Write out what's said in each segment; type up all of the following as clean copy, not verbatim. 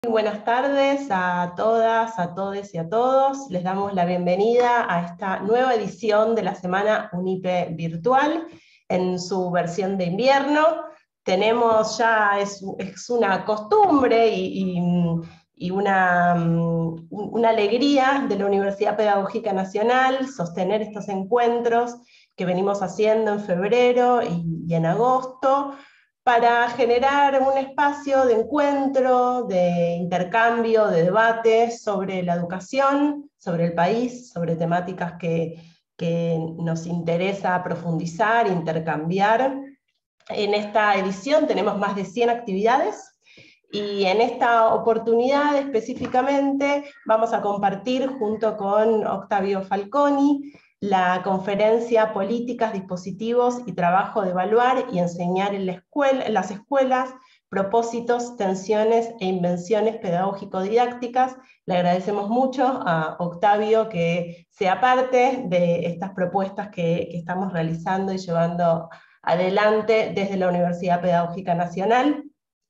Muy buenas tardes a todas, a todes y a todos. Les damos la bienvenida a esta nueva edición de la Semana UNIPE Virtual en su versión de invierno. Tenemos ya, es una costumbre y una alegría de la Universidad Pedagógica Nacional sostener estos encuentros que venimos haciendo en febrero y en agosto, para generar un espacio de encuentro, de intercambio, de debate sobre la educación, sobre el país, sobre temáticas que nos interesa profundizar, intercambiar. En esta edición tenemos más de 100 actividades y en esta oportunidad específicamente vamos a compartir junto con Octavio Falconi la conferencia Políticas, Dispositivos y Trabajo de Evaluar y Enseñar en las Escuelas, Propósitos, Tensiones e Invenciones Pedagógico-Didácticas. Le agradecemos mucho a Octavio que sea parte de estas propuestas que estamos realizando y llevando adelante desde la Universidad Pedagógica Nacional.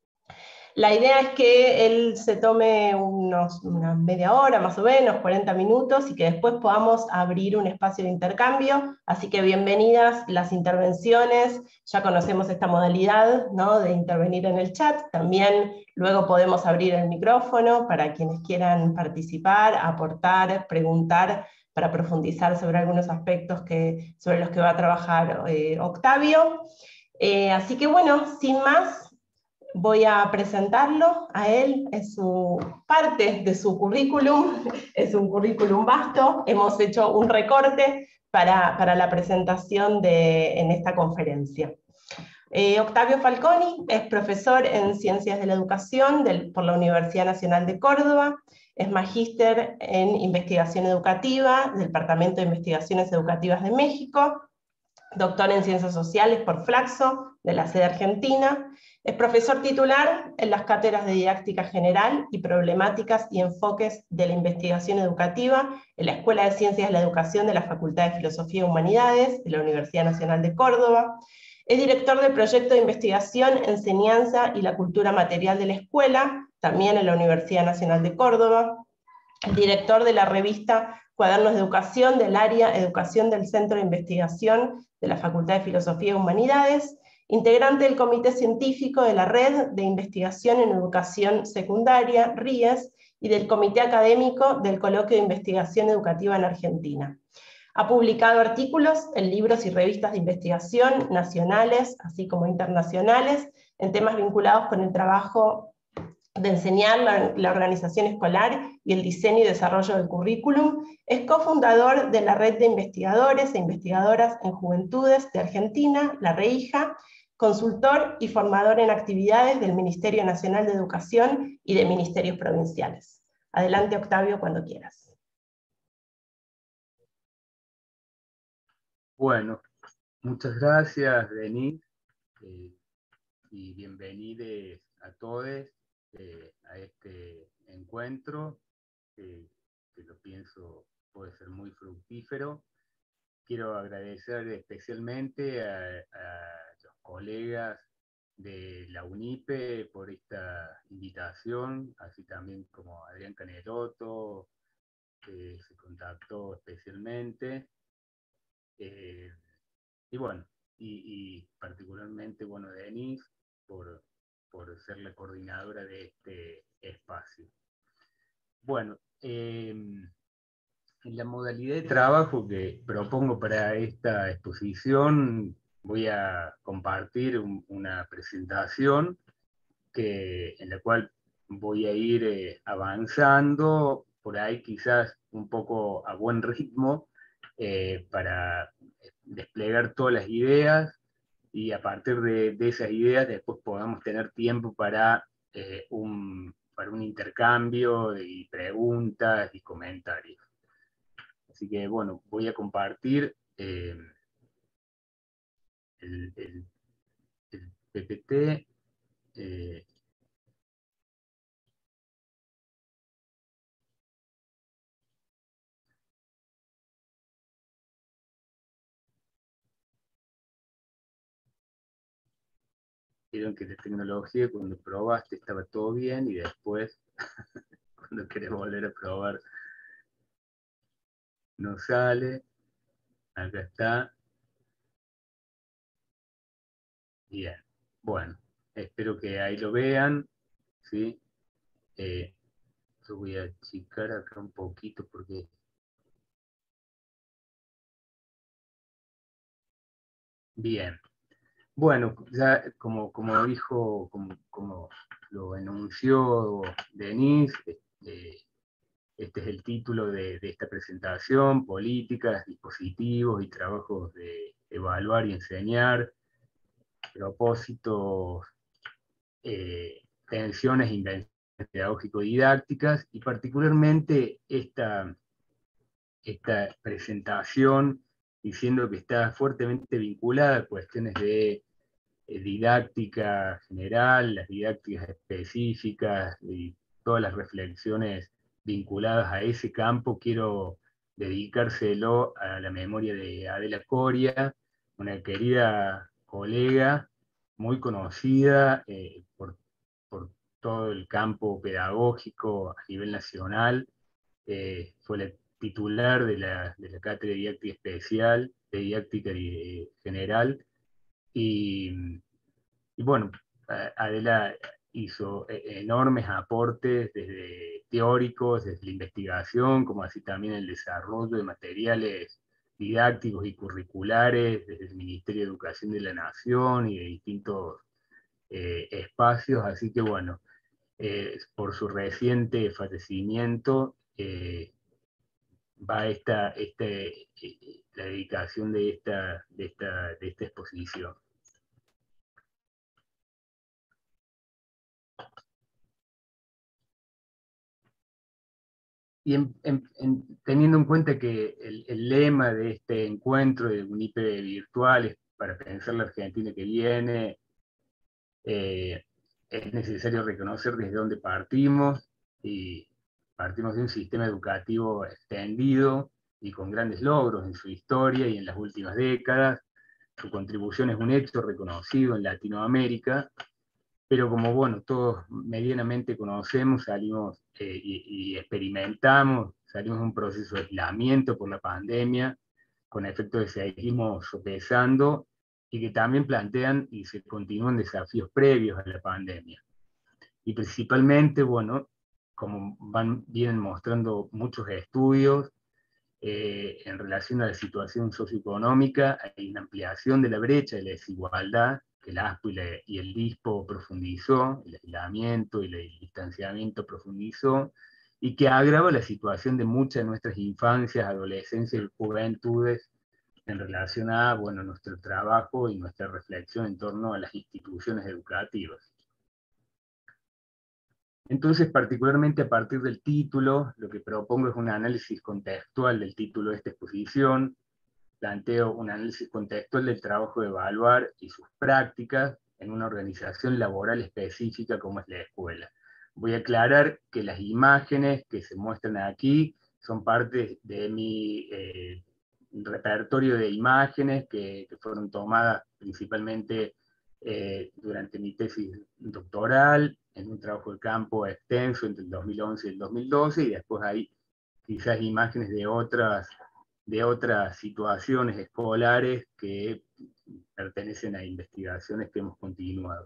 La idea es que él se tome una media hora, más o menos, 40 minutos, y que después podamos abrir un espacio de intercambio. Así que bienvenidas las intervenciones. Ya conocemos esta modalidad, ¿no?, de intervenir en el chat. También luego podemos abrir el micrófono para quienes quieran participar, aportar, preguntar, para profundizar sobre algunos aspectos sobre los que va a trabajar Octavio. Así que bueno, sin más, voy a presentarlo a él. Es parte de su currículum, es un currículum vasto. Hemos hecho un recorte para la presentación en esta conferencia. Octavio Falconi es profesor en Ciencias de la Educación por la Universidad Nacional de Córdoba, es magíster en Investigación Educativa del Departamento de Investigaciones Educativas de México, doctor en Ciencias Sociales por Flaxo, de la sede argentina. Es profesor titular en las cátedras de Didáctica General y Problemáticas y Enfoques de la Investigación Educativa en la Escuela de Ciencias de la Educación de la Facultad de Filosofía y Humanidades de la Universidad Nacional de Córdoba. Es director del proyecto de investigación, enseñanza y la cultura material de la escuela, también en la Universidad Nacional de Córdoba. El director de la revista Cuadernos de Educación del área Educación del Centro de Investigación de la Facultad de Filosofía y Humanidades, integrante del Comité Científico de la Red de Investigación en Educación Secundaria, RIES, y del Comité Académico del Coloquio de Investigación Educativa en Argentina. Ha publicado artículos en libros y revistas de investigación nacionales, así como internacionales, en temas vinculados con el trabajo de enseñar, la organización escolar y el diseño y desarrollo del currículum. Es cofundador de la Red de Investigadores e Investigadoras en Juventudes de Argentina, la REIJA, consultor y formador en actividades del Ministerio Nacional de Educación y de ministerios provinciales. Adelante, Octavio, cuando quieras. Bueno, muchas gracias, Denise, y bienvenidos a todos a este encuentro, que lo pienso puede ser muy fructífero. Quiero agradecer especialmente a los colegas de la UNIPE por esta invitación, así también como Adrián Caneloto, que se contactó especialmente. Y bueno, y particularmente, bueno, Denise, por ser la coordinadora de este espacio. Bueno, en la modalidad de trabajo que propongo para esta exposición, voy a compartir una presentación en la cual voy a ir avanzando, por ahí quizás un poco a buen ritmo, para desplegar todas las ideas, y a partir de esas ideas después podamos tener tiempo para un intercambio y preguntas y comentarios. Así que bueno, voy a compartir el PPT. vieron que la tecnología cuando probaste estaba todo bien y después, cuando querés volver a probar, no sale. Acá está. Bien. Bueno, espero que ahí lo vean, ¿sí? Yo voy a achicar acá un poquito porque... Bien. Bueno, ya como dijo, como lo enunció Denise, este es el título de esta presentación: políticas, dispositivos y trabajos de evaluar y enseñar, propósitos, tensiones e invenciones pedagógico-didácticas, y particularmente esta presentación diciendo que está fuertemente vinculada a cuestiones de didáctica general, las didácticas específicas y todas las reflexiones vinculadas a ese campo. Quiero dedicárselo a la memoria de Adela Coria, una querida colega, muy conocida por todo el campo pedagógico a nivel nacional. Fue la titular de la Cátedra de Didáctica Especial, de Didáctica General, y bueno, Adela hizo enormes aportes desde teóricos, desde la investigación, como así también el desarrollo de materiales didácticos y curriculares desde el Ministerio de Educación de la Nación y de distintos espacios. Así que bueno, por su reciente fallecimiento, va la dedicación de esta exposición. Y teniendo en cuenta que el lema de este encuentro de UNIPE virtual es para pensar la Argentina que viene, es necesario reconocer desde dónde partimos, y partimos de un sistema educativo extendido y con grandes logros en su historia y en las últimas décadas. Su contribución es un hecho reconocido en Latinoamérica, pero como bueno, todos medianamente conocemos, salimos y experimentamos, salimos de un proceso de aislamiento por la pandemia, con efectos que seguimos sopesando y que también plantean y se continúan desafíos previos a la pandemia. Y principalmente, bueno, como vienen mostrando muchos estudios, en relación a la situación socioeconómica, hay una ampliación de la brecha de la desigualdad que la ASPO y el DISPO profundizó, el aislamiento y el distanciamiento profundizó, y que agrava la situación de muchas de nuestras infancias, adolescencias y juventudes en relación a, bueno, nuestro trabajo y nuestra reflexión en torno a las instituciones educativas. Entonces, particularmente a partir del título, lo que propongo es un análisis contextual del título de esta exposición. Planteo un análisis contextual del trabajo de evaluar y sus prácticas en una organización laboral específica como es la escuela. Voy a aclarar que las imágenes que se muestran aquí son parte de mi repertorio de imágenes que fueron tomadas principalmente durante mi tesis doctoral, en un trabajo de campo extenso entre el 2011 y el 2012, y después hay quizás imágenes de otras situaciones escolares que pertenecen a investigaciones que hemos continuado.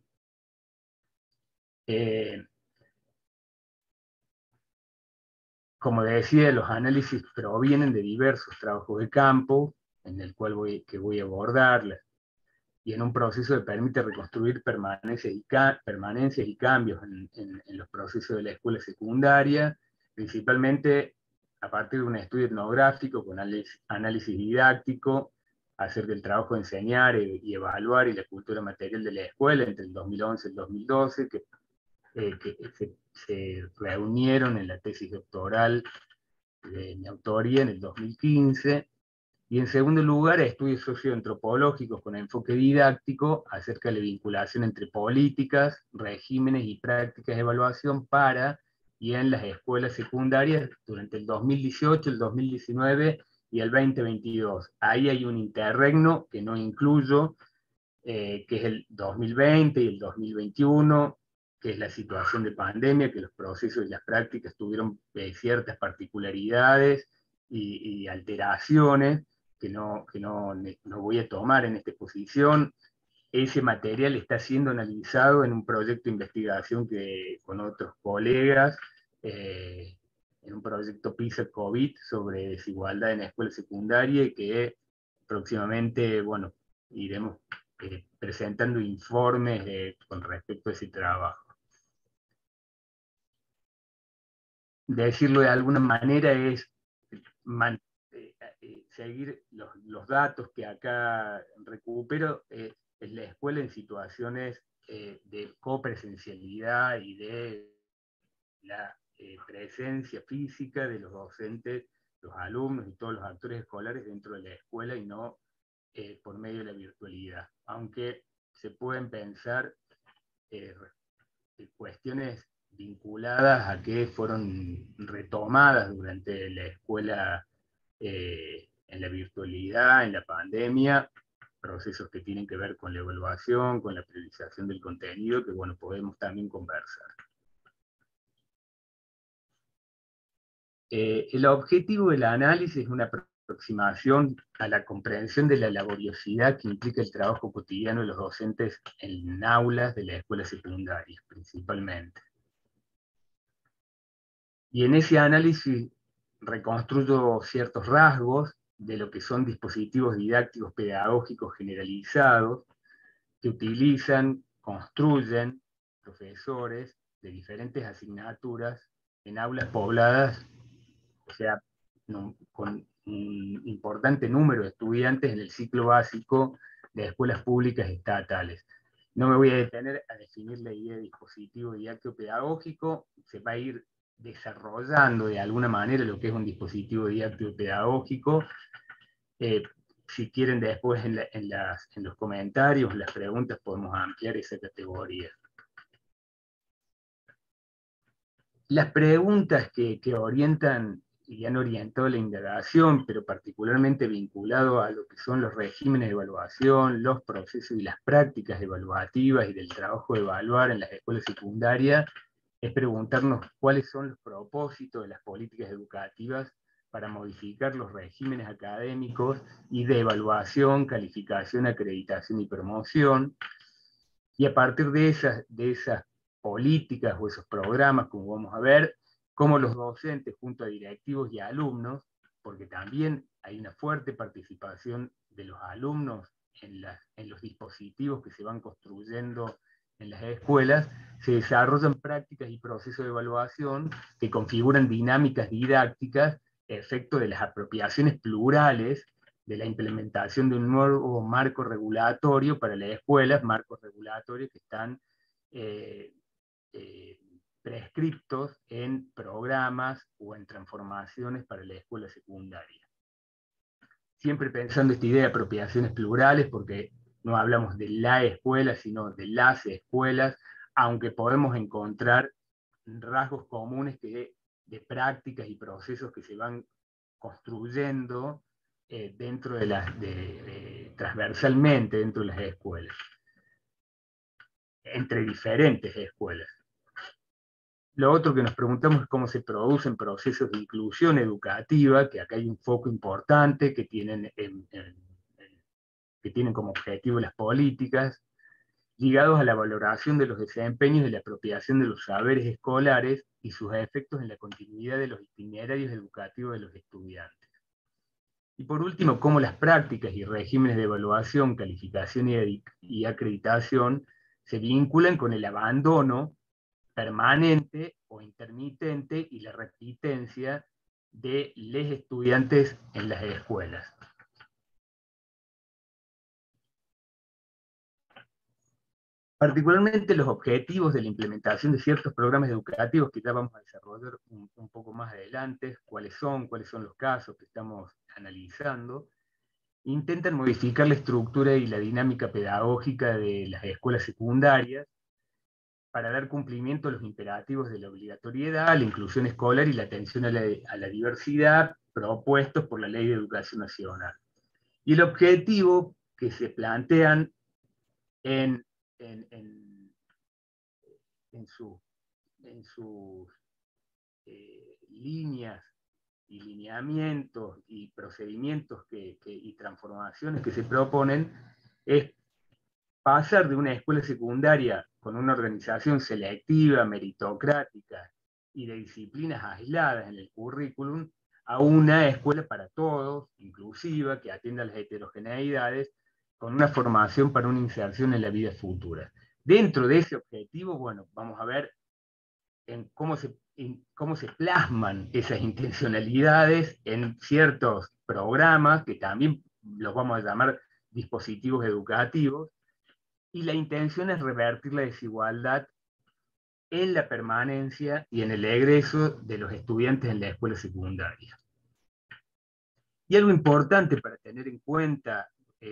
Como decía, los análisis provienen de diversos trabajos de campo, en el cual voy a abordarlas, y en un proceso que permite reconstruir permanencias y cambios en los procesos de la escuela secundaria, principalmente a partir de un estudio etnográfico con análisis didáctico acerca del trabajo de enseñar y evaluar y la cultura material de la escuela entre el 2011 y el 2012, que se reunieron en la tesis doctoral de mi autoría en el 2015. Y en segundo lugar, estudios socioantropológicos con enfoque didáctico acerca de la vinculación entre políticas, regímenes y prácticas de evaluación para y en las escuelas secundarias durante el 2018, el 2019 y el 2022. Ahí hay un interregno que no incluyo, que es el 2020 y el 2021, que es la situación de pandemia, que los procesos y las prácticas tuvieron ciertas particularidades y alteraciones que no voy a tomar en esta exposición. Ese material está siendo analizado en un proyecto de investigación con otros colegas, en un proyecto PISA-COVID sobre desigualdad en la escuela secundaria, y que próximamente, bueno, iremos presentando informes con respecto a ese trabajo. Decirlo de alguna manera es seguir los datos que acá recupero, es la escuela en situaciones de copresencialidad y de la presencia física de los docentes, los alumnos y todos los actores escolares dentro de la escuela, y no por medio de la virtualidad. Aunque se pueden pensar cuestiones vinculadas a que fueron retomadas durante la escuela en la virtualidad, en la pandemia, procesos que tienen que ver con la evaluación, con la priorización del contenido, que bueno, podemos también conversar. El objetivo del análisis es una aproximación a la comprensión de la laboriosidad que implica el trabajo cotidiano de los docentes en aulas de las escuelas secundarias, principalmente. Y en ese análisis reconstruyo ciertos rasgos de lo que son dispositivos didácticos pedagógicos generalizados que utilizan, construyen profesores de diferentes asignaturas en aulas pobladas, o sea, con un importante número de estudiantes en el ciclo básico de escuelas públicas estatales. No me voy a detener a definir la idea de dispositivo didáctico pedagógico, se va a ir desarrollando de alguna manera lo que es un dispositivo didáctico pedagógico. Si quieren después en los comentarios, en las preguntas, podemos ampliar esa categoría. Las preguntas que orientan y han orientado la indagación, pero particularmente vinculado a lo que son los regímenes de evaluación, los procesos y las prácticas evaluativas y del trabajo de evaluar en las escuelas secundarias, es preguntarnos cuáles son los propósitos de las políticas educativas para modificar los regímenes académicos y de evaluación, calificación, acreditación y promoción, y a partir de esas políticas o esos programas, como vamos a ver, cómo los docentes junto a directivos y alumnos, porque también hay una fuerte participación de los alumnos en los dispositivos que se van construyendo en las escuelas, se desarrollan prácticas y procesos de evaluación que configuran dinámicas didácticas, efecto de las apropiaciones plurales de la implementación de un nuevo marco regulatorio para las escuelas, marcos regulatorios que están prescriptos en programas o en transformaciones para la escuela secundaria. Siempre pensando esta idea de apropiaciones plurales, porque no hablamos de la escuela, sino de las escuelas, aunque podemos encontrar rasgos comunes de prácticas y procesos que se van construyendo dentro de transversalmente dentro de las escuelas, entre diferentes escuelas. Lo otro que nos preguntamos es cómo se producen procesos de inclusión educativa, que acá hay un foco importante que tienen como objetivo las políticas, ligados a la valoración de los desempeños y la apropiación de los saberes escolares y sus efectos en la continuidad de los itinerarios educativos de los estudiantes. Y por último, cómo las prácticas y regímenes de evaluación, calificación y acreditación se vinculan con el abandono permanente o intermitente y la repitencia de los estudiantes en las escuelas. Particularmente los objetivos de la implementación de ciertos programas educativos que ya vamos a desarrollar un poco más adelante, cuáles son los casos que estamos analizando, intentan modificar la estructura y la dinámica pedagógica de las escuelas secundarias para dar cumplimiento a los imperativos de la obligatoriedad, la inclusión escolar y la atención a la diversidad propuestos por la Ley de Educación Nacional. Y el objetivo que se plantean en, en, en, en sus líneas y lineamientos y procedimientos y transformaciones que se proponen, es pasar de una escuela secundaria con una organización selectiva, meritocrática y de disciplinas aisladas en el currículum, a una escuela para todos, inclusiva, que atienda a las heterogeneidades, con una formación para una inserción en la vida futura. Dentro de ese objetivo, bueno, vamos a ver en cómo se plasman esas intencionalidades en ciertos programas, que también los vamos a llamar dispositivos educativos, y la intención es revertir la desigualdad en la permanencia y en el egreso de los estudiantes en la escuela secundaria. Y algo importante para tener en cuenta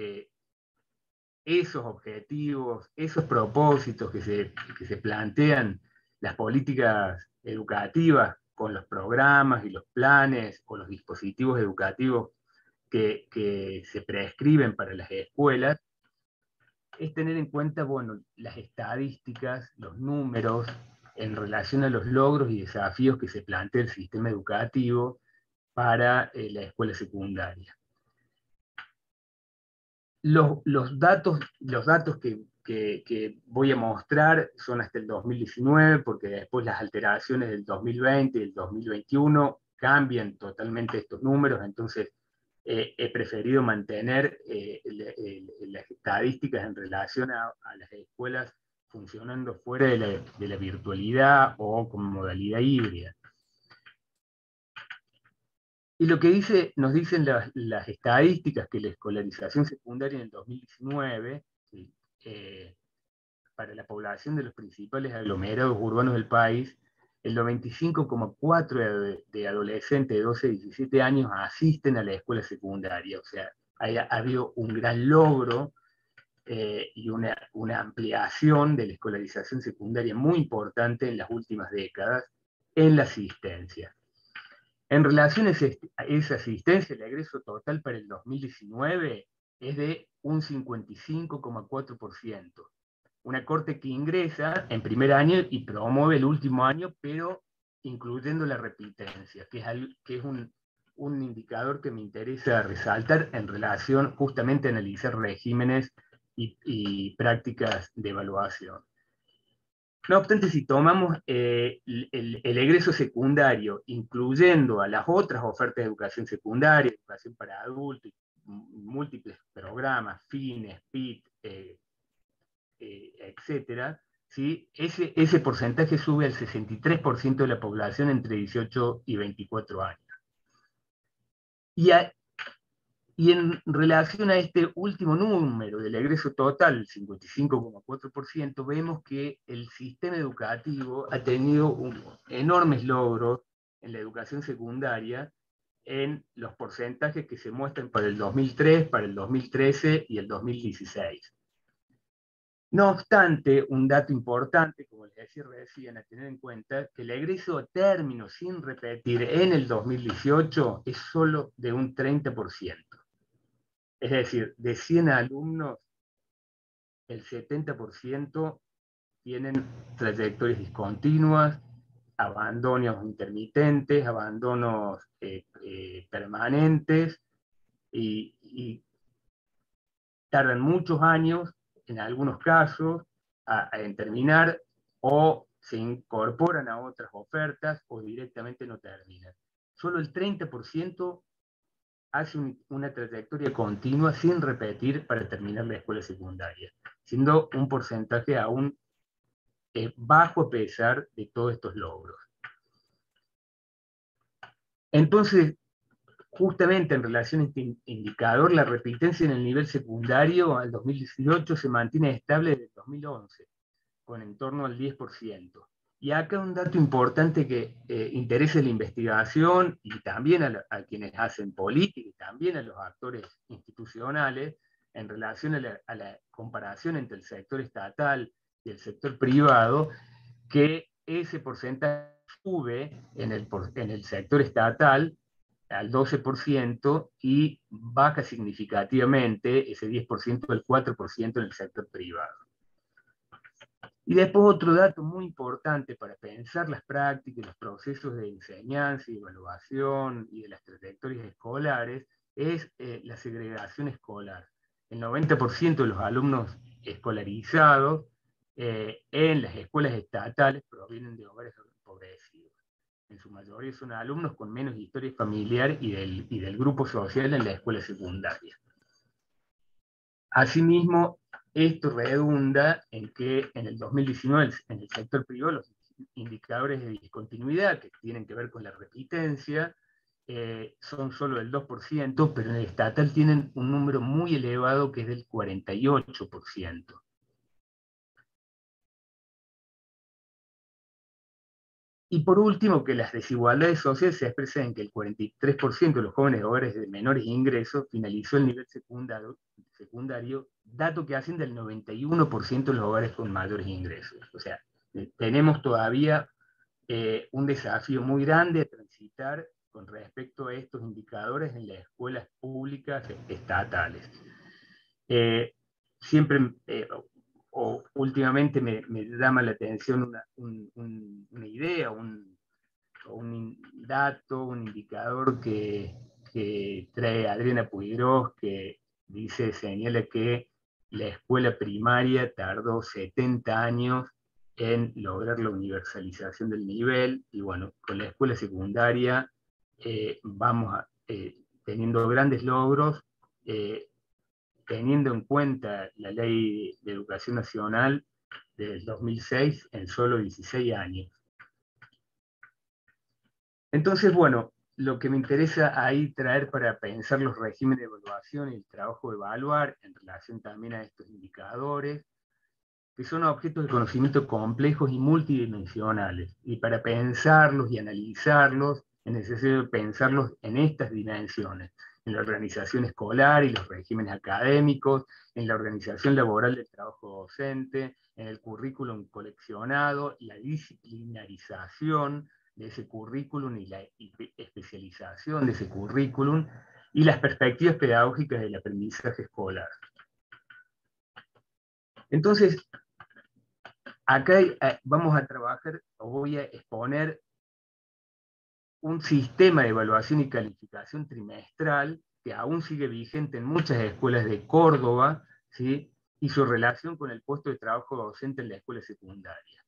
esos objetivos, esos propósitos que se plantean las políticas educativas con los programas y los planes o los dispositivos educativos que se prescriben para las escuelas, es tener en cuenta, bueno, las estadísticas, los números en relación a los logros y desafíos que se plantea el sistema educativo para la escuela secundaria. Los datos que voy a mostrar son hasta el 2019, porque después las alteraciones del 2020 y el 2021 cambian totalmente estos números, entonces he preferido mantener las estadísticas en relación a las escuelas funcionando fuera de la virtualidad o con modalidad híbrida. Y lo que nos dicen las estadísticas, que la escolarización secundaria en el 2019, ¿sí? Para la población de los principales aglomerados urbanos del país, el 95,4% de adolescentes de 12 a 17 años asisten a la escuela secundaria. O sea, ha habido un gran logro y una ampliación de la escolarización secundaria muy importante en las últimas décadas en la asistencia. En relación a esa asistencia, el egreso total para el 2019 es de un 55,4%. Una corte que ingresa en primer año y promueve el último año, pero incluyendo la repitencia, que es un indicador que me interesa resaltar en relación justamente a analizar regímenes y prácticas de evaluación. No obstante, si tomamos el egreso secundario, incluyendo a las otras ofertas de educación secundaria, educación para adultos, múltiples programas, fines, PIT, etcétera, ¿sí? Ese porcentaje sube al 63% de la población entre 18 y 24 años. Y en relación a este último número del egreso total, el 55,4%, vemos que el sistema educativo ha tenido enormes logros en la educación secundaria en los porcentajes que se muestran para el 2003, para el 2013 y el 2016. No obstante, un dato importante, como les decía recién, a tener en cuenta, que el egreso a término sin repetir en el 2018 es solo de un 30%. Es decir, de 100 alumnos, el 70% tienen trayectorias discontinuas, abandonos intermitentes, abandonos permanentes, y tardan muchos años, en algunos casos, en terminar, o se incorporan a otras ofertas, o directamente no terminan. Solo el 30% hace una trayectoria continua sin repetir para terminar la escuela secundaria, siendo un porcentaje aún bajo a pesar de todos estos logros. Entonces, justamente en relación a este indicador, la repitencia en el nivel secundario al 2018 se mantiene estable desde el 2011, con en torno al 10%. Y acá un dato importante que interesa la investigación y también a quienes hacen política y también a los actores institucionales en relación a la comparación entre el sector estatal y el sector privado, que ese porcentaje sube en el sector estatal al 12% y baja significativamente ese 10% al 4% en el sector privado. Y después otro dato muy importante para pensar las prácticas, los procesos de enseñanza y evaluación y de las trayectorias escolares es la segregación escolar. El 90% de los alumnos escolarizados en las escuelas estatales provienen de hogares empobrecidos. En su mayoría son alumnos con menos historia familiar y del grupo social en la escuela secundaria. Asimismo, esto redunda en que en el 2019 en el sector privado los indicadores de discontinuidad que tienen que ver con la repitencia son solo del 2%, pero en el estatal tienen un número muy elevado que es del 48%. Y por último, que las desigualdades sociales se expresan en que el 43% de los jóvenes de hogares de menores ingresos finalizó el nivel secundario, dato que asciende al 91% de los hogares con mayores ingresos. O sea, tenemos todavía un desafío muy grande a transitar con respecto a estos indicadores en las escuelas públicas estatales. Siempre, o últimamente me llama la atención una idea, un dato, un indicador que trae Adriana Puigros, que señala que la escuela primaria tardó 70 años en lograr la universalización del nivel, y bueno, con la escuela secundaria vamos teniendo grandes logros, teniendo en cuenta la Ley de Educación Nacional del 2006 en solo 16 años. Entonces, bueno, lo que me interesa ahí traer para pensar los regímenes de evaluación y el trabajo de evaluar en relación también a estos indicadores, que son objetos de conocimiento complejos y multidimensionales. Y para pensarlos y analizarlos, es necesario pensarlos en estas dimensiones, en la organización escolar y los regímenes académicos, en la organización laboral del trabajo docente, en el currículum coleccionado, la disciplinarización de ese currículum y la especialización de ese currículum, y las perspectivas pedagógicas del aprendizaje escolar. Entonces, acá vamos a trabajar, o voy a exponer un sistema de evaluación y calificación trimestral que aún sigue vigente en muchas escuelas de Córdoba, ¿sí? Y su relación con el puesto de trabajo docente en la escuela secundaria.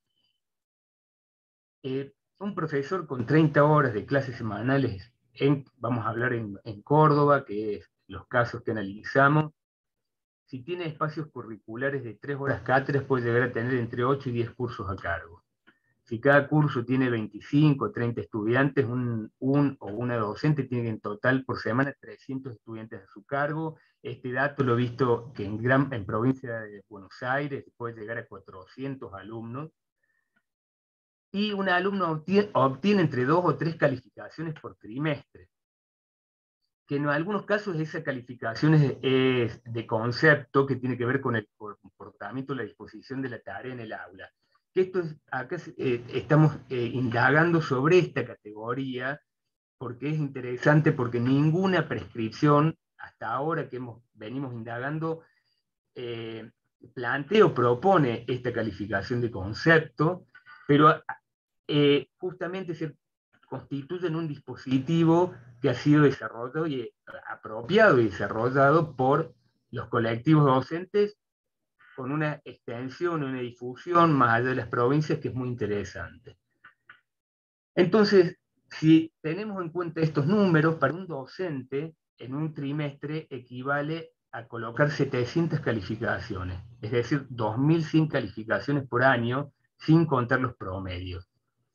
Un profesor con 30 horas de clases semanales, vamos a hablar en Córdoba, que es los casos que analizamos, si tiene espacios curriculares de 3 horas cátedras, puede llegar a tener entre 8 y 10 cursos a cargo. Si cada curso tiene 25 o 30 estudiantes, un o una docente tiene en total por semana 300 estudiantes a su cargo. Este dato lo he visto que en provincia de Buenos Aires puede llegar a 400 alumnos. Y un alumno obtiene entre 2 o 3 calificaciones por trimestre, que en algunos casos esa calificación es de concepto que tiene que ver con el comportamiento, la disposición de la tarea en el aula. Acá estamos indagando sobre esta categoría porque es interesante, porque ninguna prescripción hasta ahora que venimos indagando plantea o propone esta calificación de concepto, pero justamente se constituyen un dispositivo que ha sido desarrollado y apropiado y desarrollado por los colectivos docentes con una extensión, una difusión más allá de las provincias que es muy interesante. Entonces, si tenemos en cuenta estos números, para un docente en un trimestre equivale a colocar 700 calificaciones, es decir, 2.100 calificaciones por año, sin contar los promedios.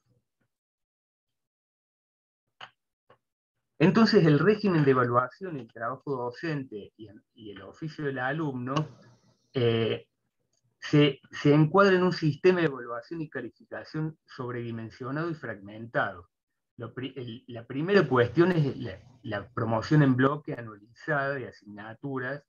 Entonces, el régimen de evaluación, el trabajo docente y el oficio del alumno se encuadra en un sistema de evaluación y calificación sobredimensionado y fragmentado. La primera cuestión es la promoción en bloque anualizada de asignaturas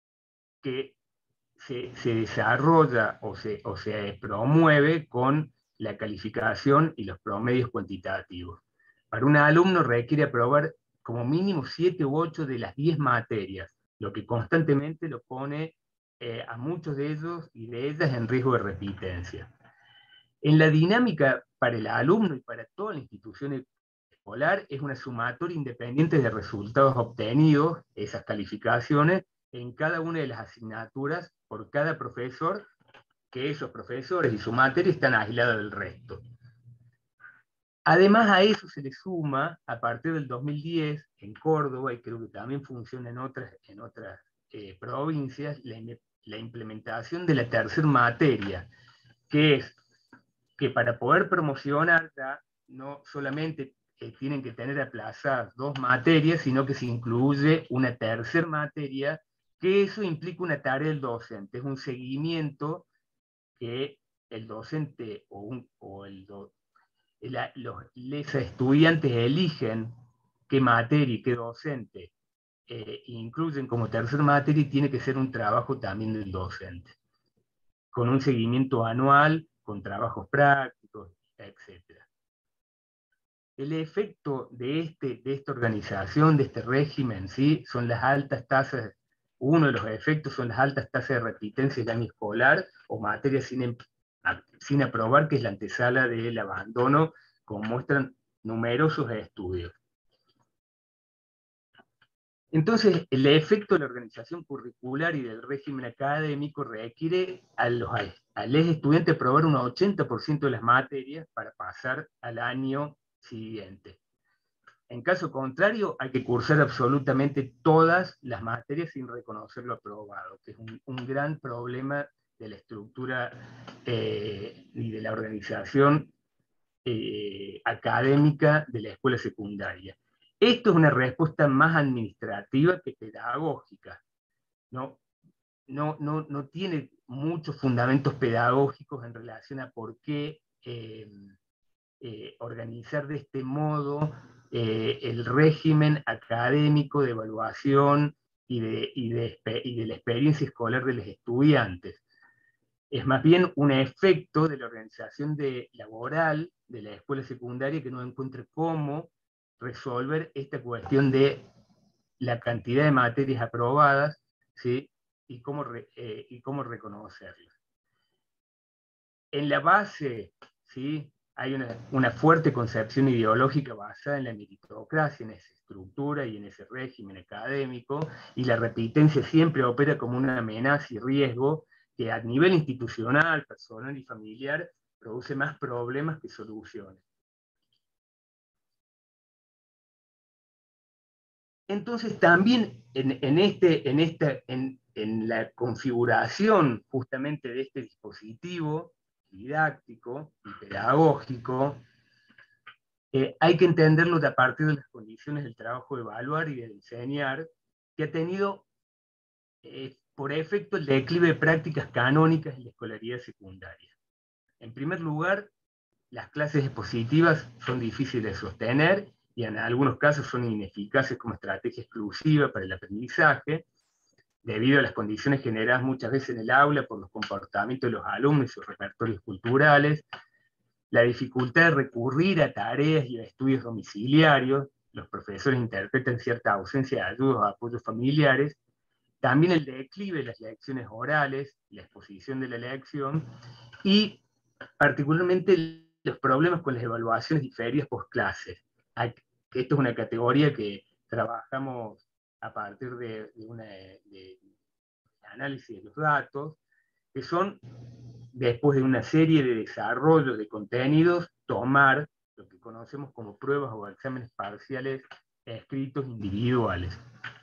que se desarrolla o se promueve con la calificación y los promedios cuantitativos. Para un alumno requiere aprobar como mínimo 7 u 8 de las 10 materias, lo que constantemente lo pone a muchos de ellos y de ellas en riesgo de repitencia. En la dinámica para el alumno y para toda la institución escolar es una sumatoria independiente de resultados obtenidos, esas calificaciones, en cada una de las asignaturas por cada profesor, que esos profesores y su materia están aislados del resto. Además a eso se le suma, a partir del 2010, en Córdoba, y creo que también funciona en otras provincias, la implementación de la tercera materia, que es que para poder promocionarla, no solamente tienen que tener aplazadas 2 materias, sino que se incluye una tercera materia, que eso implica una tarea del docente, es un seguimiento que el docente los estudiantes eligen qué materia y qué docente incluyen como tercera materia, y tiene que ser un trabajo también del docente, con un seguimiento anual, con trabajos prácticos, etc. El efecto de esta organización, de este régimen, ¿sí? Son las altas tasas, uno de los efectos son las altas tasas de repitencia de año escolar o materias sin aprobar, que es la antesala del abandono, como muestran numerosos estudios. Entonces, el efecto de la organización curricular y del régimen académico requiere a los estudiantes aprobar un 80% de las materias para pasar al año siguiente. En caso contrario, hay que cursar absolutamente todas las materias sin reconocerlo aprobado, que es un gran problema de la estructura y de la organización académica de la escuela secundaria. Esto es una respuesta más administrativa que pedagógica. No tiene muchos fundamentos pedagógicos en relación a por qué organizar de este modo el régimen académico de evaluación y de la experiencia escolar de los estudiantes. Es más bien un efecto de la organización laboral de la escuela secundaria, que no encuentra cómo resolver esta cuestión de la cantidad de materias aprobadas, ¿sí? y cómo reconocerlas. En la base, ¿sí? hay una fuerte concepción ideológica basada en la meritocracia, en esa estructura y en ese régimen académico, y la repitencia siempre opera como una amenaza y riesgo que a nivel institucional, personal y familiar produce más problemas que soluciones. Entonces también en la configuración justamente de este dispositivo didáctico y pedagógico, hay que entenderlo a partir de las condiciones del trabajo de evaluar y de enseñar, que ha tenido por efecto el declive de prácticas canónicas en la escolaridad secundaria. En primer lugar, las clases expositivas son difíciles de sostener y en algunos casos son ineficaces como estrategia exclusiva para el aprendizaje, debido a las condiciones generadas muchas veces en el aula por los comportamientos de los alumnos y sus repertorios culturales, la dificultad de recurrir a tareas y a estudios domiciliarios, los profesores interpretan cierta ausencia de ayudas o apoyos familiares, también el declive de las lecciones orales, la exposición de la lección, y particularmente los problemas con las evaluaciones diferidas post clases. Esto es una categoría que trabajamos a partir de análisis de los datos, que son, después de una serie de desarrollos de contenidos, tomar lo que conocemos como pruebas o exámenes parciales escritos individuales.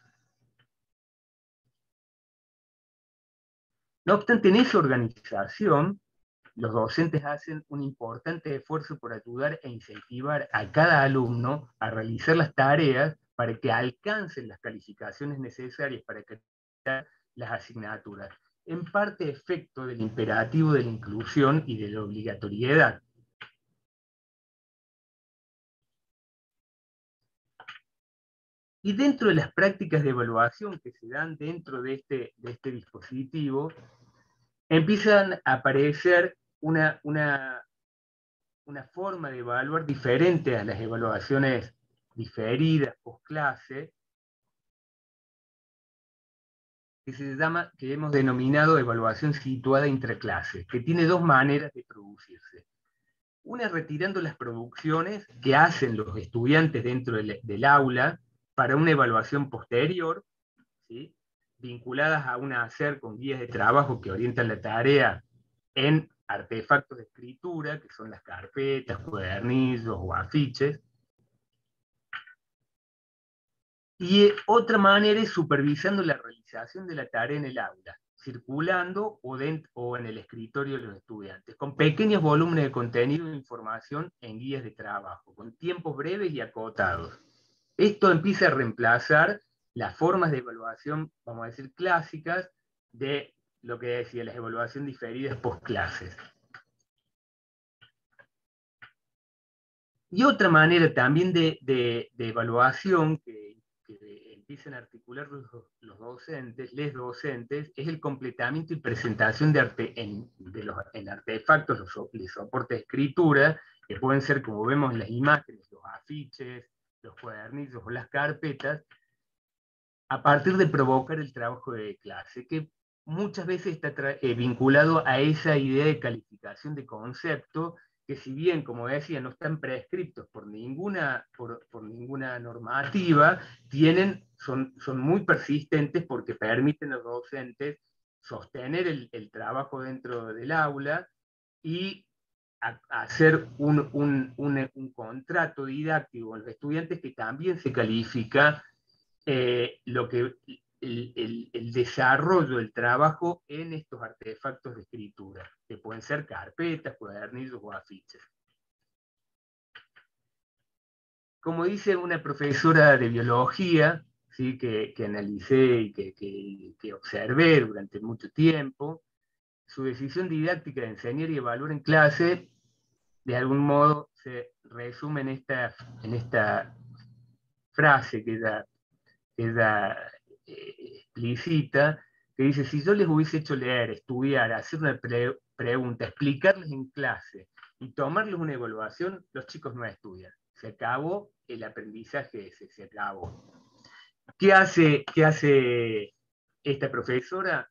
No obstante, en esa organización, los docentes hacen un importante esfuerzo por ayudar e incentivar a cada alumno a realizar las tareas para que alcancen las calificaciones necesarias para crear las asignaturas, en parte efecto del imperativo de la inclusión y de la obligatoriedad. Y dentro de las prácticas de evaluación que se dan dentro de este dispositivo, empiezan a aparecer una una forma de evaluar diferente a las evaluaciones diferidas post clase, que hemos denominado evaluación situada intraclase, que tiene dos maneras de producirse. Una es retirando las producciones que hacen los estudiantes dentro del aula para una evaluación posterior, ¿sí?, vinculadas a un hacer con guías de trabajo que orientan la tarea en artefactos de escritura, que son las carpetas, cuadernillos o afiches. Y otra manera es supervisando la realización de la tarea en el aula, circulando o en el escritorio de los estudiantes, con pequeños volúmenes de contenido e información en guías de trabajo, con tiempos breves y acotados. Esto empieza a reemplazar las formas de evaluación, vamos a decir, clásicas, de lo que decía, las evaluaciones diferidas post-clases. Y otra manera también de evaluación que empiezan a articular los docentes, les docentes, es el completamiento y presentación en artefactos, los soportes de escritura, que pueden ser, como vemos en las imágenes, los afiches, los cuadernillos o las carpetas, a partir de provocar el trabajo de clase, que muchas veces está vinculado a esa idea de calificación de concepto, que si bien, como decía, no están prescriptos por ninguna normativa, son muy persistentes porque permiten a los docentes sostener el trabajo dentro del aula y hacer un contrato didáctico con los estudiantes que también se califica el desarrollo del trabajo en estos artefactos de escritura, que pueden ser carpetas, cuadernillos o afiches. Como dice una profesora de biología, ¿sí?, que analicé y que observé durante mucho tiempo, su decisión didáctica de enseñar y evaluar en clase, de algún modo, se resume en esta frase que ella explicita, que dice: si yo les hubiese hecho leer, estudiar, hacer una pregunta, explicarles en clase y tomarles una evaluación, los chicos no estudian. Se acabó el aprendizaje ese, se acabó. ¿Qué hace esta profesora?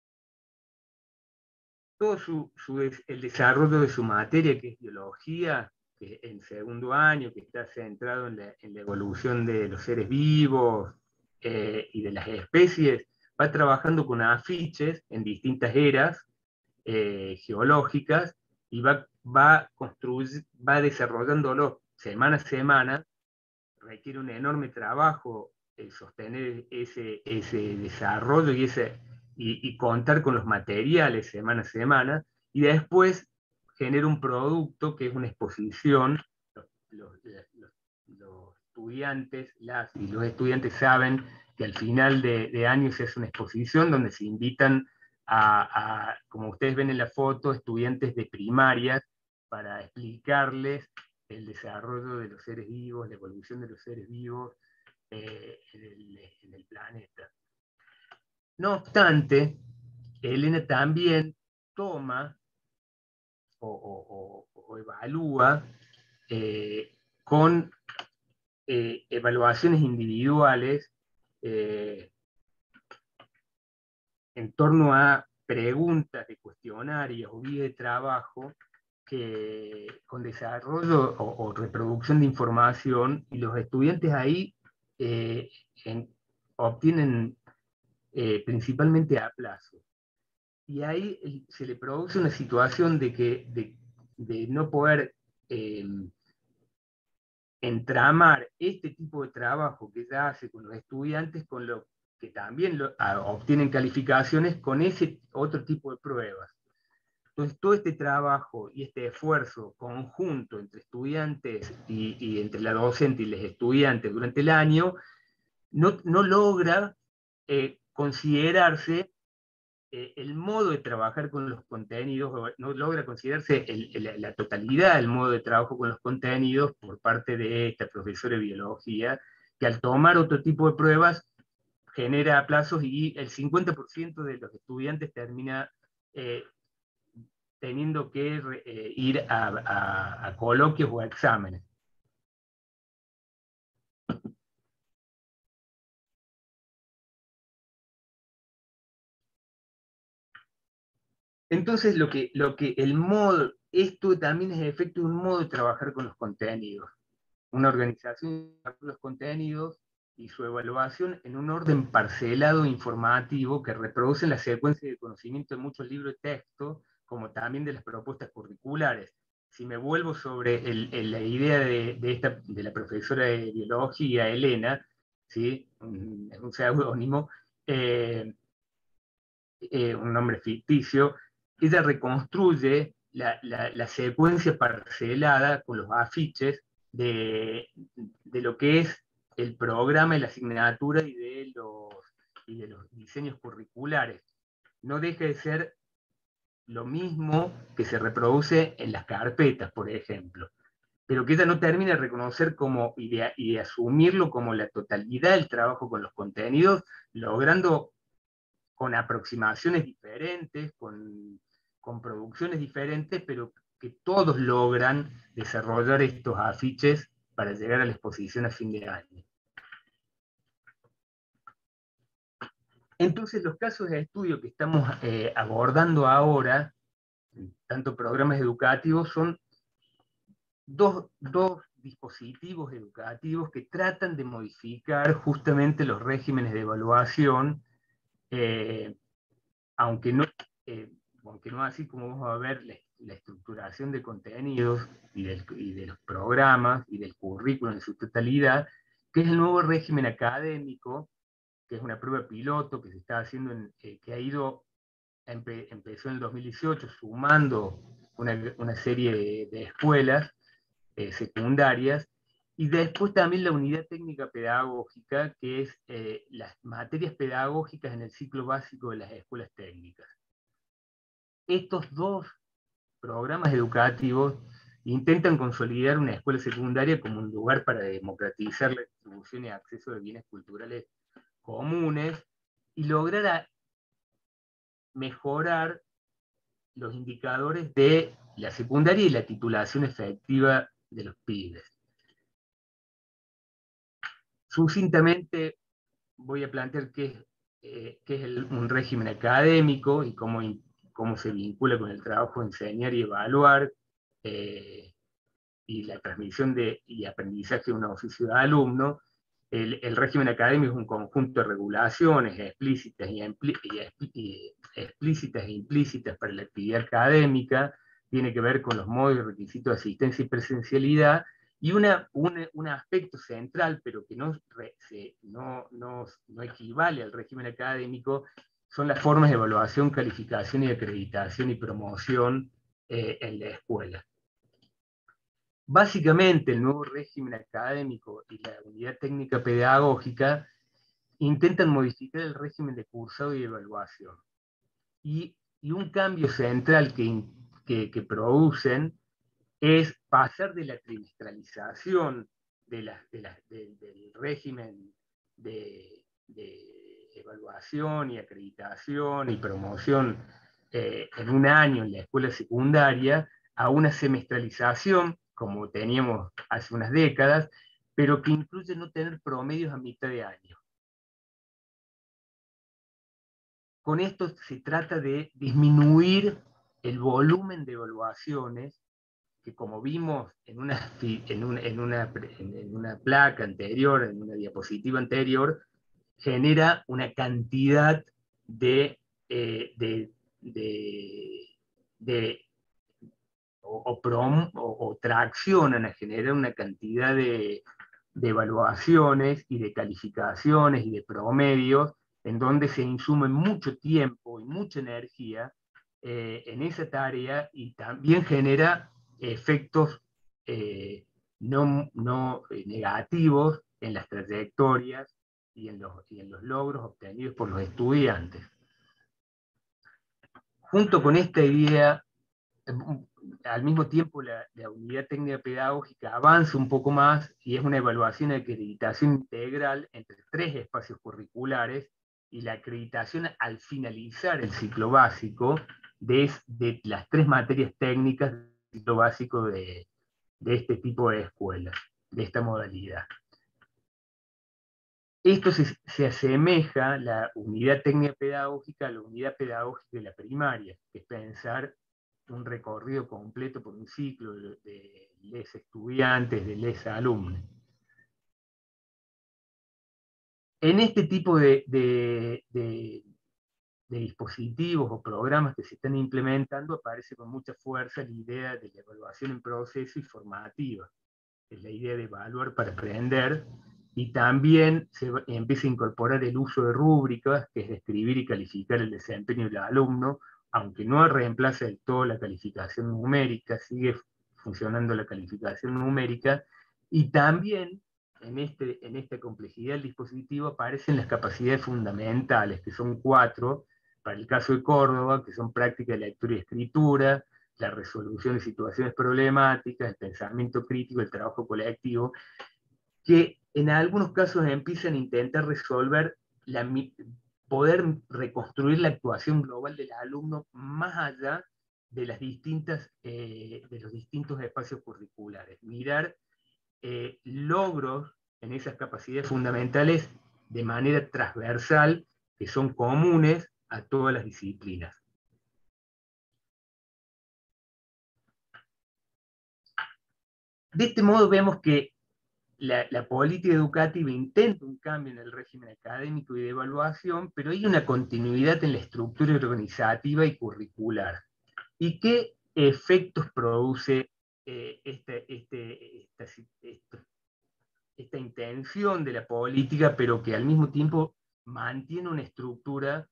Todo el desarrollo de su materia, que es biología, que en segundo año, que está centrado en la evolución de los seres vivos y de las especies, va trabajando con afiches en distintas eras geológicas y va desarrollándolo semana a semana. Requiere un enorme trabajo el sostener ese desarrollo y contar con los materiales semana a semana, y después genera un producto que es una exposición. Los estudiantes, los estudiantes saben que al final de año se hace una exposición donde se invitan como ustedes ven en la foto, estudiantes de primaria para explicarles el desarrollo de los seres vivos, la evolución de los seres vivos en el planeta. No obstante, Elena también toma o evalúa con evaluaciones individuales en torno a preguntas de cuestionarios o guías de trabajo con desarrollo o reproducción de información, y los estudiantes ahí obtienen principalmente a plazo. Y ahí se le produce una situación de no poder entramar este tipo de trabajo que ella hace con los estudiantes, con lo que también obtienen calificaciones con ese otro tipo de pruebas. Entonces, todo este trabajo y este esfuerzo conjunto entre estudiantes y entre la docente y los estudiantes durante el año no logra considerarse el modo de trabajar con los contenidos, no logra considerarse la totalidad del modo de trabajo con los contenidos por parte de esta profesora de biología, que al tomar otro tipo de pruebas genera aplazos y el 50% de los estudiantes termina teniendo que ir a coloquios o a exámenes. Entonces, esto también es efecto de un modo de trabajar con los contenidos. Una organización de los contenidos y su evaluación en un orden parcelado informativo que reproduce la secuencia de conocimiento de muchos libros de texto, como también de las propuestas curriculares. Si me vuelvo sobre la idea de la profesora de biología, Elena, ¿sí? un seudónimo, un nombre ficticio, ella reconstruye la secuencia parcelada con los afiches de lo que es el programa y la asignatura y de los diseños curriculares. No deja de ser lo mismo que se reproduce en las carpetas, por ejemplo, pero que ella no termina de reconocer y de asumirlo como la totalidad del trabajo con los contenidos, logrando con aproximaciones diferentes, con producciones diferentes, pero que todos logran desarrollar estos afiches para llegar a la exposición a fin de año. Entonces, los casos de estudio que estamos abordando ahora, tanto programas educativos, son dos dispositivos educativos que tratan de modificar justamente los regímenes de evaluación, aunque no así como vamos a ver la estructuración de contenidos y de los programas y del currículum en su totalidad, que es el nuevo régimen académico, que es una prueba piloto que se está haciendo, empezó en el 2018 sumando una serie de escuelas secundarias, y después también la unidad técnica pedagógica, que es las materias pedagógicas en el ciclo básico de las escuelas técnicas. Estos dos programas educativos intentan consolidar una escuela secundaria como un lugar para democratizar la distribución y acceso de bienes culturales comunes y lograr mejorar los indicadores de la secundaria y la titulación efectiva de los pibes. Sucintamente voy a plantear qué es un régimen académico y cómo se vincula con el trabajo de enseñar y evaluar, y la transmisión y aprendizaje de un oficio de alumno. El régimen académico es un conjunto de regulaciones explícitas explícitas e implícitas para la actividad académica, tiene que ver con los modos y requisitos de asistencia y presencialidad, y un aspecto central, pero que no equivale al régimen académico, son las formas de evaluación, calificación y acreditación y promoción en la escuela. Básicamente, el nuevo régimen académico y la unidad técnica pedagógica intentan modificar el régimen de cursado y evaluación. Y un cambio central que producen es pasar de la trimestralización del régimen de evaluación y acreditación y promoción en un año en la escuela secundaria a una semestralización, como teníamos hace unas décadas, pero que incluye no tener promedios a mitad de año. Con esto se trata de disminuir el volumen de evaluaciones que, como vimos en una placa anterior, en una diapositiva anterior, genera una cantidad o traccionan a generar una cantidad de evaluaciones y de calificaciones y de promedios, en donde se insume mucho tiempo y mucha energía en esa tarea, y también genera efectos no negativos en las trayectorias y en los logros obtenidos por los estudiantes. Junto con esta idea, al mismo tiempo la unidad técnica pedagógica avanza un poco más y es una evaluación de acreditación integral entre 3 espacios curriculares, y la acreditación al finalizar el ciclo básico de las 3 materias técnicas del ciclo básico de este tipo de escuelas, de esta modalidad. Esto se asemeja, la unidad técnica pedagógica, a la unidad pedagógica de la primaria, que es pensar un recorrido completo por un ciclo de les estudiantes, de les alumnos. En este tipo de dispositivos o programas que se están implementando aparece con mucha fuerza la idea de la evaluación en proceso y formativa. Es la idea de evaluar para aprender, y también se empieza a incorporar el uso de rúbricas, que es describir y calificar el desempeño del alumno, aunque no reemplaza del todo la calificación numérica, sigue funcionando la calificación numérica, y también en esta complejidad del dispositivo aparecen las capacidades fundamentales, que son 4, para el caso de Córdoba, que son práctica de lectura y escritura, la resolución de situaciones problemáticas, el pensamiento crítico, el trabajo colectivo, que en algunos casos empiezan a intentar resolver, poder reconstruir la actuación global del alumno más allá de los distintos espacios curriculares. Mirar logros en esas capacidades fundamentales de manera transversal, que son comunes a todas las disciplinas. De este modo vemos que la política educativa intenta un cambio en el régimen académico y de evaluación, pero hay una continuidad en la estructura organizativa y curricular. ¿Y qué efectos produce esta intención de la política, pero que al mismo tiempo mantiene una estructura,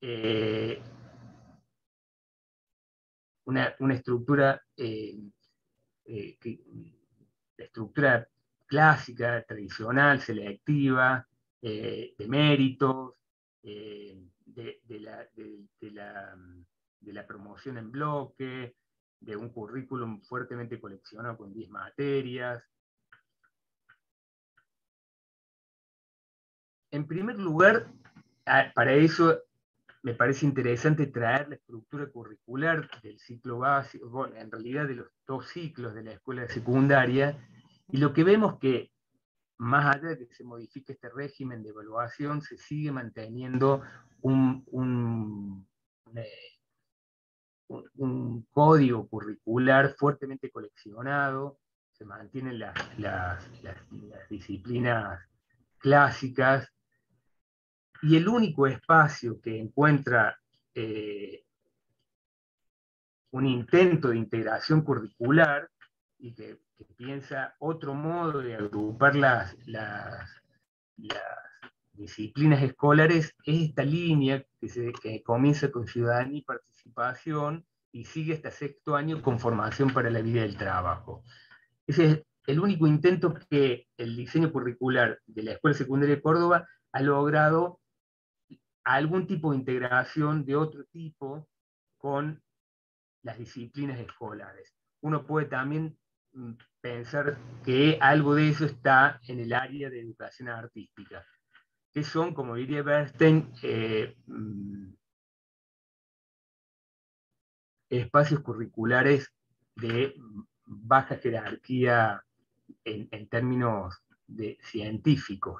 la estructura clásica, tradicional, selectiva, de méritos, de la promoción en bloque, de un currículum fuertemente coleccionado con 10 materias? En primer lugar, para eso me parece interesante traer la estructura curricular del ciclo básico, bueno, en realidad de los 2 ciclos de la escuela secundaria, y lo que vemos que, más allá de que se modifique este régimen de evaluación, se sigue manteniendo un código curricular fuertemente coleccionado, se mantienen las disciplinas clásicas, y el único espacio que encuentra un intento de integración curricular y que piensa otro modo de agrupar las disciplinas escolares es esta línea que comienza con ciudadanía y participación y sigue hasta 6º año con formación para la vida del trabajo. Ese es el único intento que el diseño curricular de la Escuela Secundaria de Córdoba ha logrado algún tipo de integración de otro tipo con las disciplinas escolares. Uno puede también pensar que algo de eso está en el área de educación artística, que son, como diría Bernstein, espacios curriculares de baja jerarquía en términos científicos.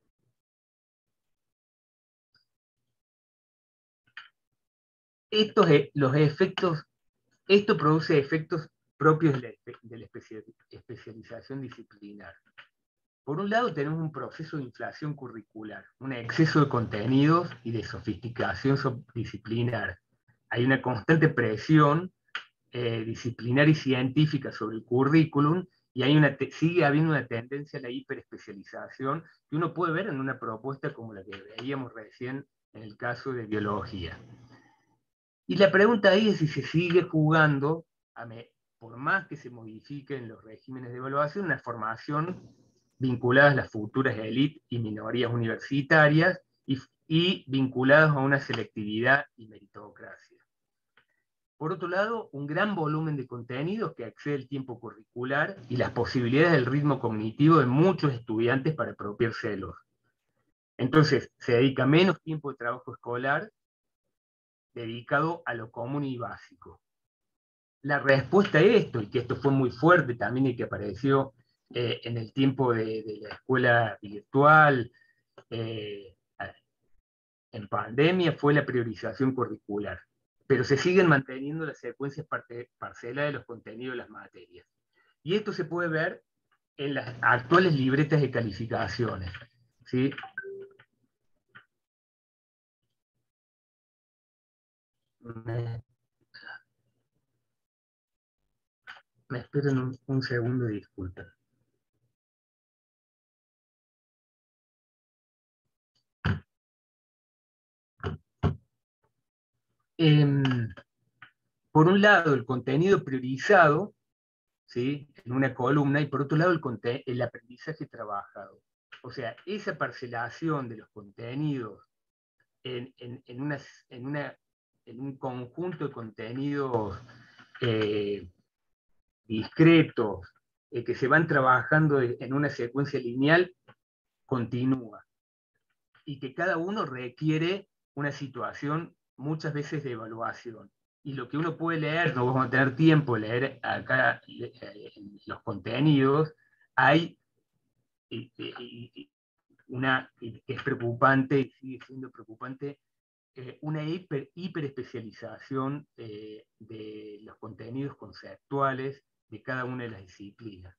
Esto produce efectos propios de la especialización disciplinar. Por un lado tenemos un proceso de inflación curricular, un exceso de contenidos y de sofisticación disciplinar. Hay una constante presión disciplinar y científica sobre el currículum, y sigue habiendo una tendencia a la hiperespecialización que uno puede ver en una propuesta como la que veíamos recién en el caso de biología. Y la pregunta ahí es si se sigue jugando, por más que se modifiquen los regímenes de evaluación, una formación vinculada a las futuras élites y minorías universitarias y vinculadas a una selectividad y meritocracia. Por otro lado, un gran volumen de contenidos que excede el tiempo curricular y las posibilidades del ritmo cognitivo de muchos estudiantes para apropiárselos. Entonces, se dedica menos tiempo de trabajo escolar dedicado a lo común y básico. La respuesta a esto, y que esto fue muy fuerte también y que apareció en el tiempo de la escuela virtual, en pandemia, fue la priorización curricular. Pero se siguen manteniendo las secuencias parceladas de los contenidos de las materias. Y esto se puede ver en las actuales libretas de calificaciones, ¿sí? Me esperan un segundo, disculpen. Por un lado, el contenido priorizado, ¿sí?, en una columna, y por otro lado, el aprendizaje trabajado. O sea, esa parcelación de los contenidos en un conjunto de contenidos discretos, que se van trabajando en una secuencia lineal, continúa. Y que cada uno requiere una situación muchas veces de evaluación. Y lo que uno puede leer, no vamos a tener tiempo de leer acá los contenidos, hay es preocupante y sigue siendo preocupante, una hiperespecialización de los contenidos conceptuales de cada una de las disciplinas.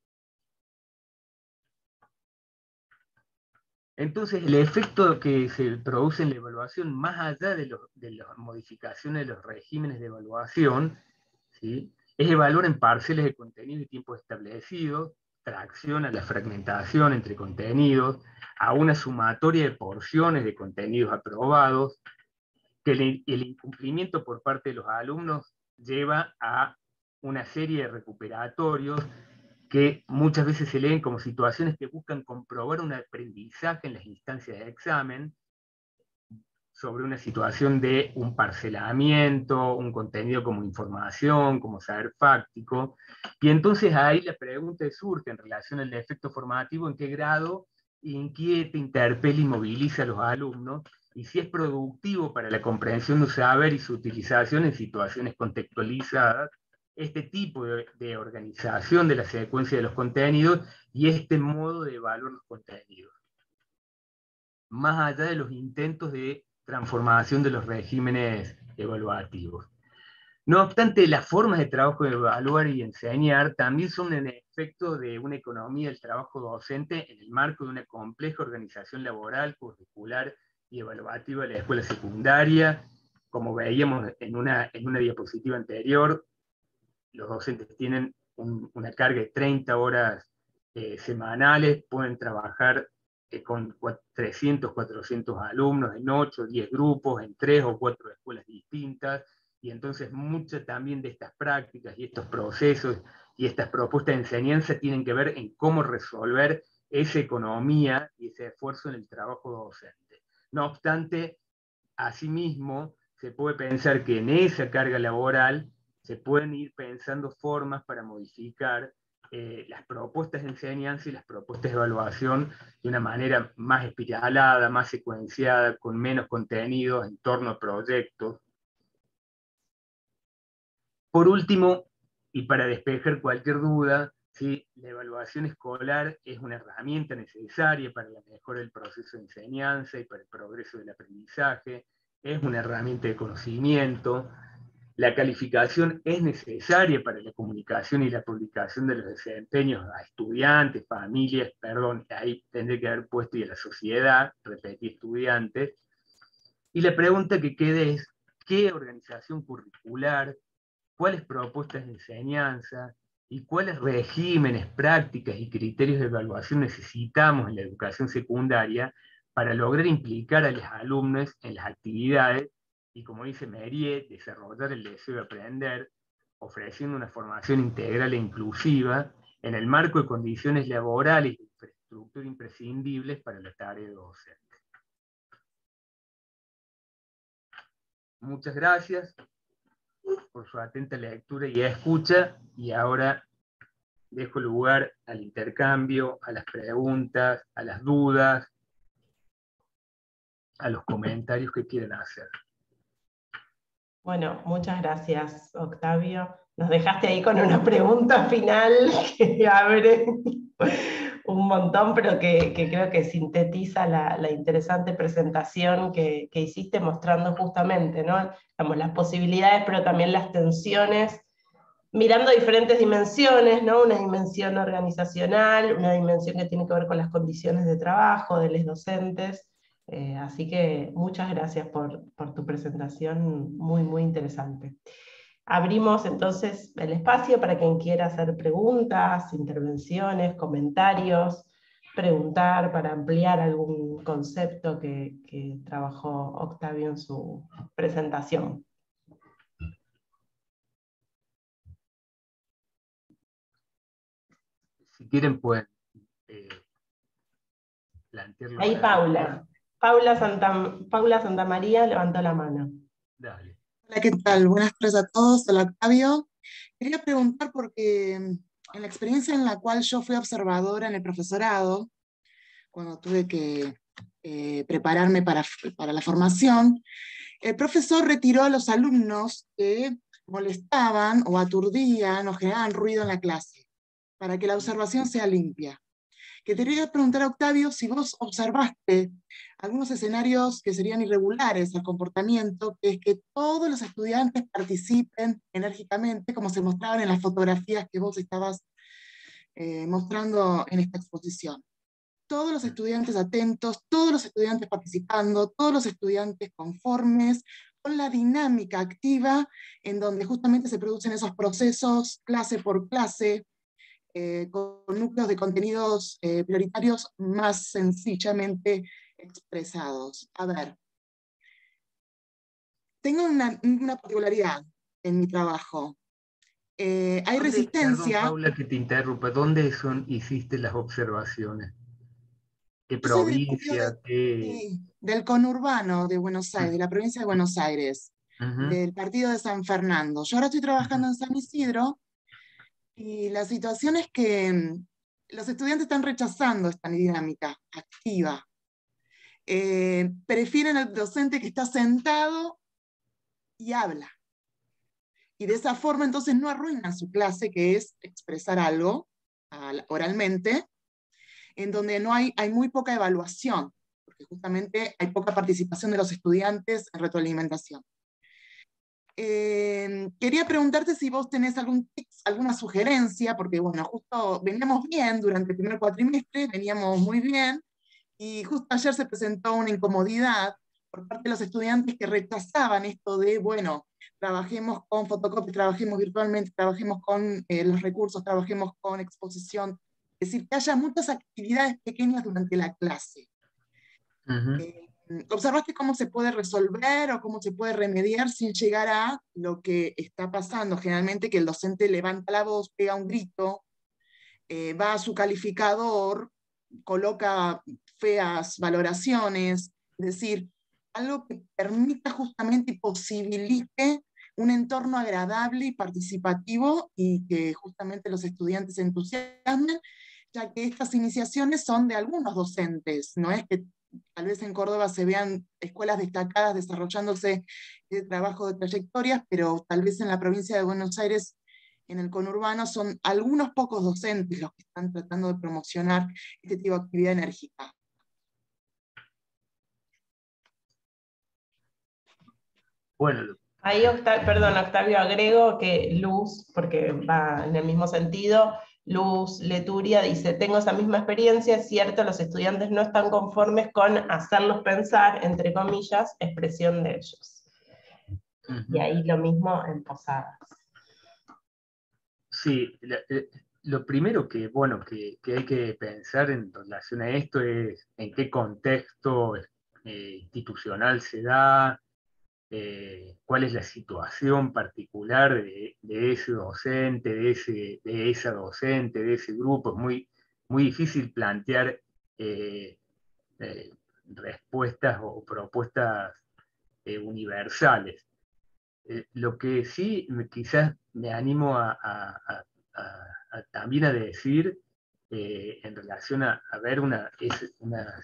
Entonces, el efecto que se produce en la evaluación, más allá de las modificaciones de los regímenes de evaluación, ¿sí?, es evaluar en parcelas de contenido y tiempo establecidos, tracción a la fragmentación entre contenidos, a una sumatoria de porciones de contenidos aprobados, que el incumplimiento por parte de los alumnos lleva a una serie de recuperatorios que muchas veces se leen como situaciones que buscan comprobar un aprendizaje en las instancias de examen sobre una situación de un parcelamiento, un contenido como información, como saber fáctico, y entonces ahí la pregunta surge en relación al efecto formativo: ¿en qué grado inquieta, interpela y moviliza a los alumnos? Y si es productivo para la comprensión de un saber y su utilización en situaciones contextualizadas, este tipo de organización de la secuencia de los contenidos y este modo de evaluar los contenidos, más allá de los intentos de transformación de los regímenes evaluativos. No obstante, las formas de trabajo de evaluar y enseñar también son el efecto de una economía del trabajo docente en el marco de una compleja organización laboral, curricular y evaluativa de la escuela secundaria. Como veíamos en una diapositiva anterior, los docentes tienen una carga de 30 horas semanales, pueden trabajar con 300, 400 alumnos en 8, 10 grupos, en 3 o 4 escuelas distintas, y entonces muchas también de estas prácticas y estos procesos y estas propuestas de enseñanza tienen que ver en cómo resolver esa economía y ese esfuerzo en el trabajo docente. No obstante, asimismo, se puede pensar que en esa carga laboral se pueden ir pensando formas para modificar las propuestas de enseñanza y las propuestas de evaluación de una manera más espiralada, más secuenciada, con menos contenidos en torno a proyectos. Por último, y para despejar cualquier duda, ¿sí?, la evaluación escolar es una herramienta necesaria para la mejora del proceso de enseñanza y para el progreso del aprendizaje, es una herramienta de conocimiento. La calificación es necesaria para la comunicación y la publicación de los desempeños a estudiantes, familias, perdón, ahí tendré que haber puesto y a la sociedad, repetí estudiantes. Y la pregunta que queda es: ¿qué organización curricular, cuáles propuestas de enseñanza y cuáles regímenes, prácticas y criterios de evaluación necesitamos en la educación secundaria para lograr implicar a los alumnos en las actividades y, como dice Mériet, desarrollar el deseo de aprender, ofreciendo una formación integral e inclusiva en el marco de condiciones laborales y de infraestructura imprescindibles para la tarea docente? Muchas gracias por su atenta lectura y escucha, y ahora dejo lugar al intercambio, a las preguntas, a las dudas, a los comentarios que quieran hacer. Bueno, muchas gracias, Octavio. Nos dejaste ahí con una pregunta final que abre un montón, pero que creo que sintetiza la interesante presentación que hiciste mostrando justamente, ¿no? Digamos, las posibilidades, pero también las tensiones, mirando diferentes dimensiones, ¿no? Una dimensión organizacional, una dimensión que tiene que ver con las condiciones de trabajo de los docentes. Así que muchas gracias por tu presentación, muy, muy interesante. Abrimos entonces el espacio para quien quiera hacer preguntas, intervenciones, comentarios, preguntar para ampliar algún concepto que trabajó Octavio en su presentación. Si quieren pueden eh, plantearlo Ahí ya si quieren. Paula Santamaría levantó la mano. Dale. Hola, ¿qué tal? Buenas tardes a todos. Hola, Octavio. Quería preguntar porque en la experiencia en la cual yo fui observadora en el profesorado, cuando tuve que prepararme para la formación, el profesor retiró a los alumnos que molestaban o aturdían o generaban ruido en la clase, para que la observación sea limpia. Que te quería preguntar a Octavio si vos observaste algunos escenarios que serían irregulares al comportamiento, que es que todos los estudiantes participen enérgicamente, como se mostraban en las fotografías que vos estabas mostrando en esta exposición. Todos los estudiantes atentos, todos los estudiantes participando, todos los estudiantes conformes con la dinámica activa en donde justamente se producen esos procesos clase por clase, con núcleos de contenidos prioritarios más sencillamente expresados. A ver, tengo una particularidad en mi trabajo. Hay Perdón, resistencia. Paula, que te interrumpa. ¿Dónde hiciste las observaciones? ¿Qué Yo soy del barrio provincia? ¿Qué? sí, del conurbano de Buenos Aires, de la provincia de Buenos Aires, Ujú, del partido de San Fernando. Yo ahora estoy ujú. trabajando en San Isidro y la situación es que los estudiantes están rechazando esta dinámica activa. Prefieren al docente que está sentado y habla. Y de esa forma entonces no arruinan su clase, que es expresar algo oralmente, en donde hay muy poca evaluación, porque justamente hay poca participación de los estudiantes en retroalimentación. Quería preguntarte si vos tenés algún tips, alguna sugerencia, porque bueno, justo veníamos bien durante el primer cuatrimestre, veníamos muy bien, y justo ayer se presentó una incomodidad por parte de los estudiantes que rechazaban esto de, bueno, trabajemos con fotocopias, trabajemos virtualmente, trabajemos con los recursos, trabajemos con exposición. Es decir, que haya muchas actividades pequeñas durante la clase. Ujú. ¿Observaste cómo se puede resolver o cómo se puede remediar sin llegar a lo que está pasando? Generalmente que el docente levanta la voz, pega un grito, va a su calificador, coloca feas valoraciones, es decir, algo que permita justamente y posibilite un entorno agradable y participativo y que justamente los estudiantes se entusiasmen, ya que estas iniciaciones son de algunos docentes, no es que tal vez en Córdoba se vean escuelas destacadas desarrollándose de trabajo de trayectorias, pero tal vez en la provincia de Buenos Aires, en el conurbano, son algunos pocos docentes los que están tratando de promocionar este tipo de actividad enérgica. Bueno, Ahí, perdón, Octavio, agrego que Luz, porque va en el mismo sentido, Luz Leturia dice, tengo esa misma experiencia, es cierto, los estudiantes no están conformes con hacerlos pensar, entre comillas, expresión de ellos. Y ujú. ahí lo mismo en Posadas. Sí, lo primero que, bueno, que hay que pensar en relación a esto es en qué contexto institucional se da, cuál es la situación particular de ese docente, de esa docente, de ese grupo. Es muy difícil plantear eh, eh, respuestas o propuestas universales. Lo que sí quizás me animo también a decir en relación a ver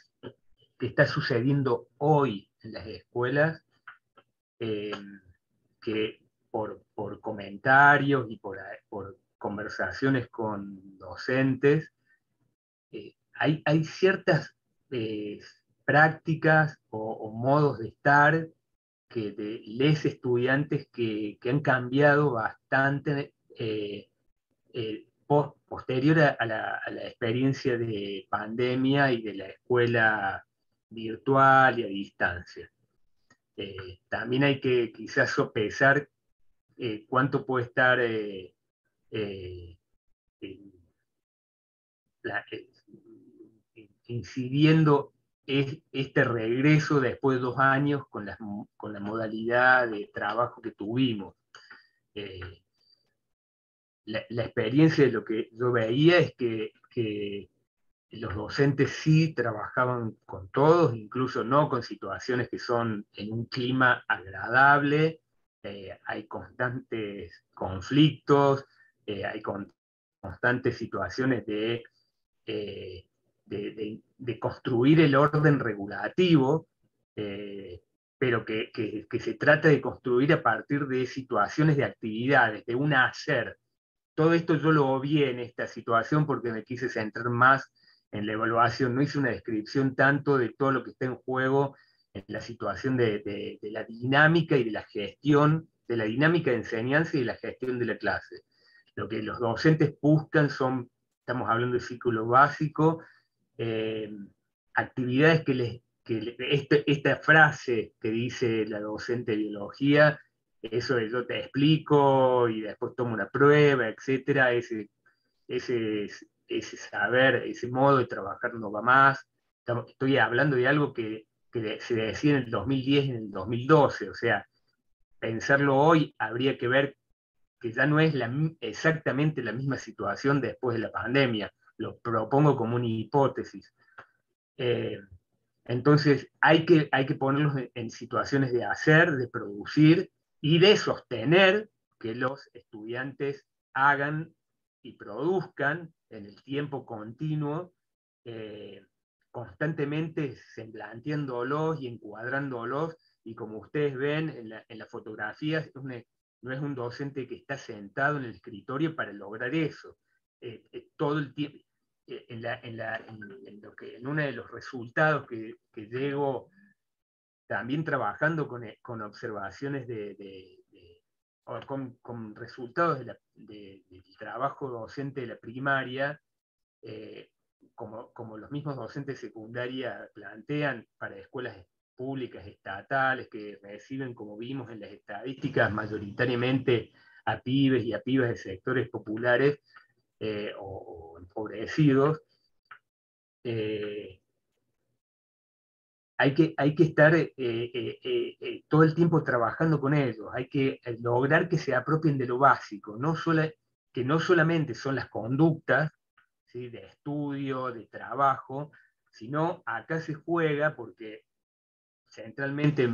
qué está sucediendo hoy en las escuelas, eh, que por comentarios y por conversaciones con docentes, hay ciertas prácticas o modos de estar que de les estudiantes que han cambiado bastante posterior a la experiencia de pandemia y de la escuela virtual y a distancia. También hay que quizás sopesar cuánto puede estar incidiendo este regreso después de 2 años con la modalidad de trabajo que tuvimos. La experiencia de lo que yo veía es que los docentes sí trabajaban con todos, incluso no con situaciones que son en un clima agradable, hay constantes conflictos, hay constantes situaciones de construir el orden regulativo, pero que se trata de construir a partir de situaciones de actividades, de un hacer. Todo esto yo lo obvié en esta situación porque me quise centrar más en la evaluación, no hice una descripción tanto de todo lo que está en juego en la situación de la dinámica y de la gestión, de la dinámica de enseñanza y de la gestión de la clase. Lo que los docentes buscan estamos hablando de ciclo básico, actividades esta frase que dice la docente de biología, eso de yo te explico y después tomo una prueba, etcétera, ese saber, ese modo de trabajar no va más. Estoy hablando de algo que se decía en el 2010 y en el 2012, o sea, pensarlo hoy habría que ver que ya no es exactamente la misma situación después de la pandemia. Lo propongo como una hipótesis. Entonces hay que ponerlos en situaciones de hacer, de producir y de sostener que los estudiantes hagan y produzcan en el tiempo continuo, constantemente semblanteándolos y encuadrándolos, y como ustedes ven en las fotografías, no es un docente que está sentado en el escritorio para lograr eso. Todo el tiempo, en uno de los resultados que llego también trabajando con observaciones con resultados del trabajo docente de la primaria, como los mismos docentes de secundaria plantean para escuelas públicas estatales que reciben, como vimos en las estadísticas, mayoritariamente a pibes y a pibas de sectores populares o empobrecidos. Hay que estar todo el tiempo trabajando con ellos, hay que lograr que se apropien de lo básico, que no solamente son las conductas, ¿sí?, de estudio, de trabajo, sino acá se juega porque centralmente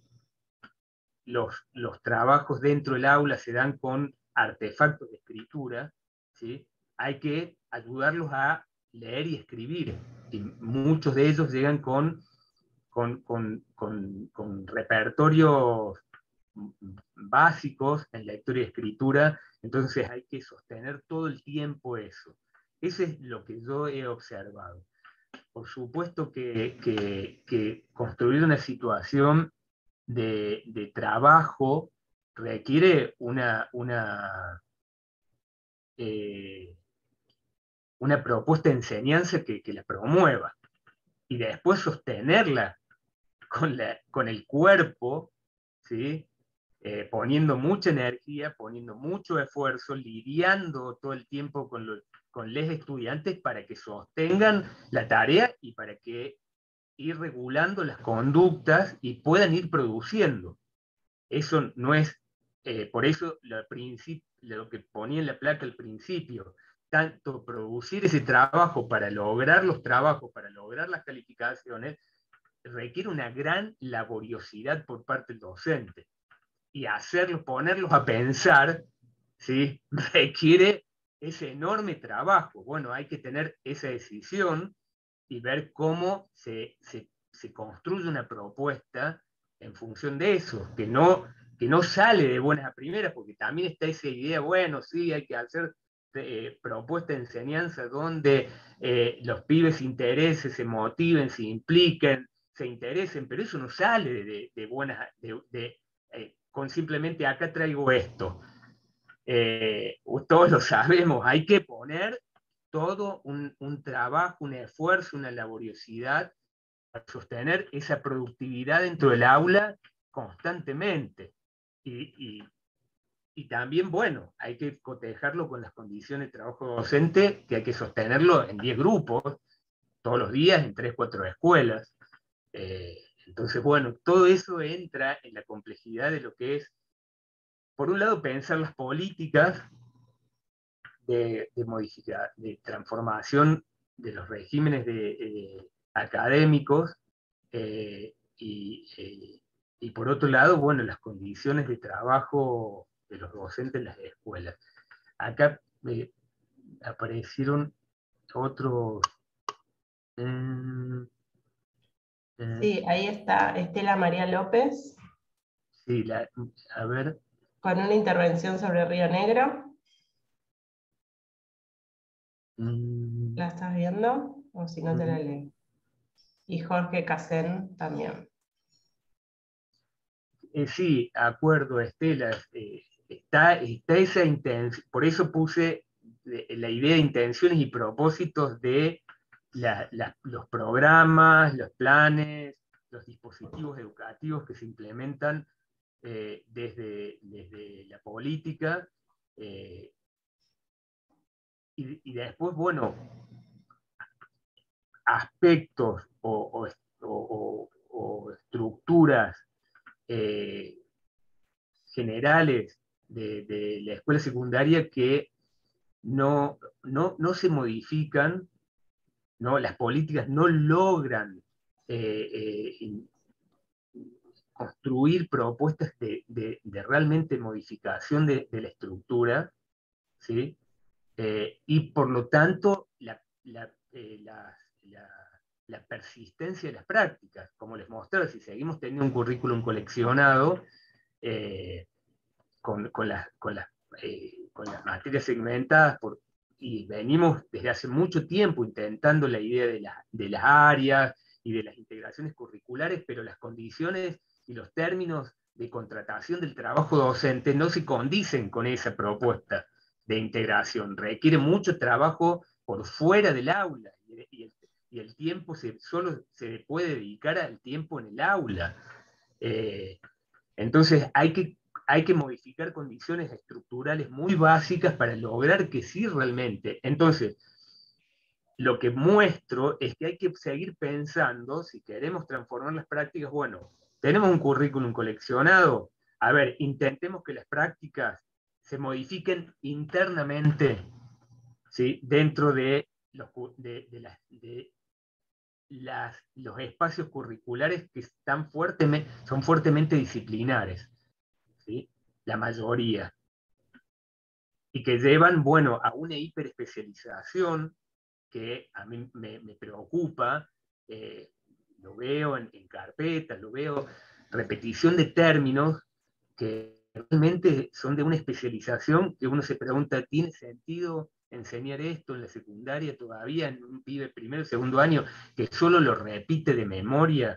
los trabajos dentro del aula se dan con artefactos de escritura, ¿sí? Hay que ayudarlos a leer y escribir, y muchos de ellos llegan con repertorios básicos en lectura y escritura, entonces hay que sostener todo el tiempo eso. Eso es lo que yo he observado. Por supuesto que construir una situación de trabajo requiere una propuesta de enseñanza que la promueva, y después sostenerla con el cuerpo, ¿sí? Poniendo mucha energía, poniendo mucho esfuerzo, lidiando todo el tiempo con los estudiantes para que sostengan la tarea y para que ir regulando las conductas y puedan ir produciendo. Eso no es, por eso lo que ponía en la placa al principio, tanto producir ese trabajo para lograr los trabajos, para lograr las calificaciones, requiere una gran laboriosidad por parte del docente. Y ponerlos a pensar, ¿sí?, requiere ese enorme trabajo. Bueno, hay que tener esa decisión y ver cómo se construye una propuesta en función de eso, que no que no sale de buenas a primeras, porque también está esa idea, bueno, sí, hay que hacer propuesta de enseñanza donde los pibes se interesen, se motiven, se impliquen, se interesen, pero eso no sale de buenas, con simplemente acá traigo esto. Todos lo sabemos, hay que poner todo un trabajo, un esfuerzo, una laboriosidad para sostener esa productividad dentro del aula constantemente. Y también, bueno, hay que cotejarlo con las condiciones de trabajo docente, que hay que sostenerlo en 10 grupos, todos los días, en 3, 4 escuelas. Entonces, bueno, todo eso entra en la complejidad de lo que es, por un lado, pensar las políticas de transformación de los regímenes académicos, y por otro lado, bueno, las condiciones de trabajo de los docentes en las escuelas. Acá aparecieron otros... Sí, ahí está Estela María López. Sí, a ver. Con una intervención sobre Río Negro. ¿La estás viendo? O si no te la leo. Y Jorge Casén también. Sí, acuerdo, Estela. Está esa intención, por eso puse la idea de intenciones y propósitos de los programas, los planes, los dispositivos educativos que se implementan desde la política, y después, bueno, aspectos o estructuras generales de la escuela secundaria que no se modifican, ¿no? Las políticas no logran construir propuestas de realmente modificación de la estructura, ¿sí? Y por lo tanto la persistencia de las prácticas, como les mostré, si seguimos teniendo un currículum coleccionado, con las materias segmentadas, y venimos desde hace mucho tiempo intentando la idea de las áreas y de las integraciones curriculares, pero las condiciones y los términos de contratación del trabajo docente no se condicen con esa propuesta de integración. Requiere mucho trabajo por fuera del aula, y el tiempo solo se puede dedicar al tiempo en el aula. Entonces hay que modificar condiciones estructurales muy básicas para lograr que sí realmente. Entonces, lo que muestro es que hay que seguir pensando, si queremos transformar las prácticas, bueno, tenemos un currículum coleccionado, a ver, intentemos que las prácticas se modifiquen internamente, ¿sí? Dentro de los espacios curriculares que son fuertemente disciplinares, ¿sí? La mayoría, y que llevan, bueno, a una hiperespecialización que a mí me preocupa. Lo veo en carpetas, lo veo repetición de términos que realmente son de una especialización que uno se pregunta, ¿tiene sentido enseñar esto en la secundaria todavía, en un pibe primero o segundo año que solo lo repite de memoria?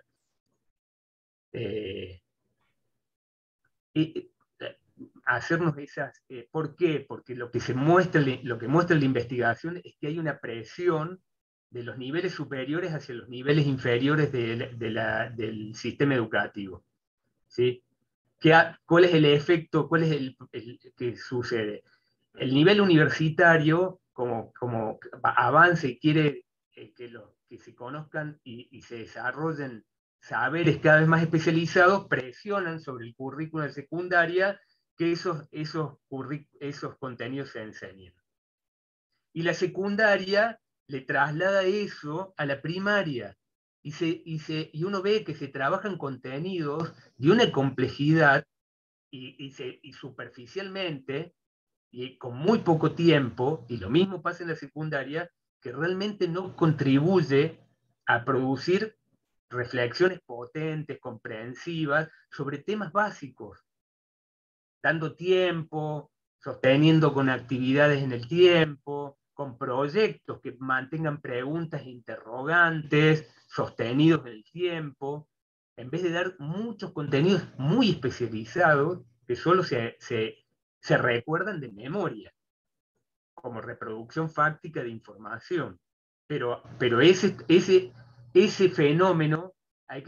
Hacernos esas... ¿Por qué? Porque lo que muestra la investigación es que hay una presión de los niveles superiores hacia los niveles inferiores del sistema educativo, ¿sí? ¿Cuál es el efecto? ¿Cuál es el que sucede? El nivel universitario, como avanza y quiere que se conozcan y se desarrollen saberes cada vez más especializados, presionan sobre el currículo de secundaria que esos contenidos se enseñen. Y la secundaria le traslada eso a la primaria. Y uno ve que se trabajan contenidos de una complejidad y superficialmente, y con muy poco tiempo, y lo mismo pasa en la secundaria, que realmente no contribuye a producir reflexiones potentes, comprensivas, sobre temas básicos, dando tiempo, sosteniendo con actividades en el tiempo, con proyectos que mantengan preguntas e interrogantes sostenidos en el tiempo, en vez de dar muchos contenidos muy especializados que solo se recuerdan de memoria, como reproducción fáctica de información. Pero ese fenómeno hay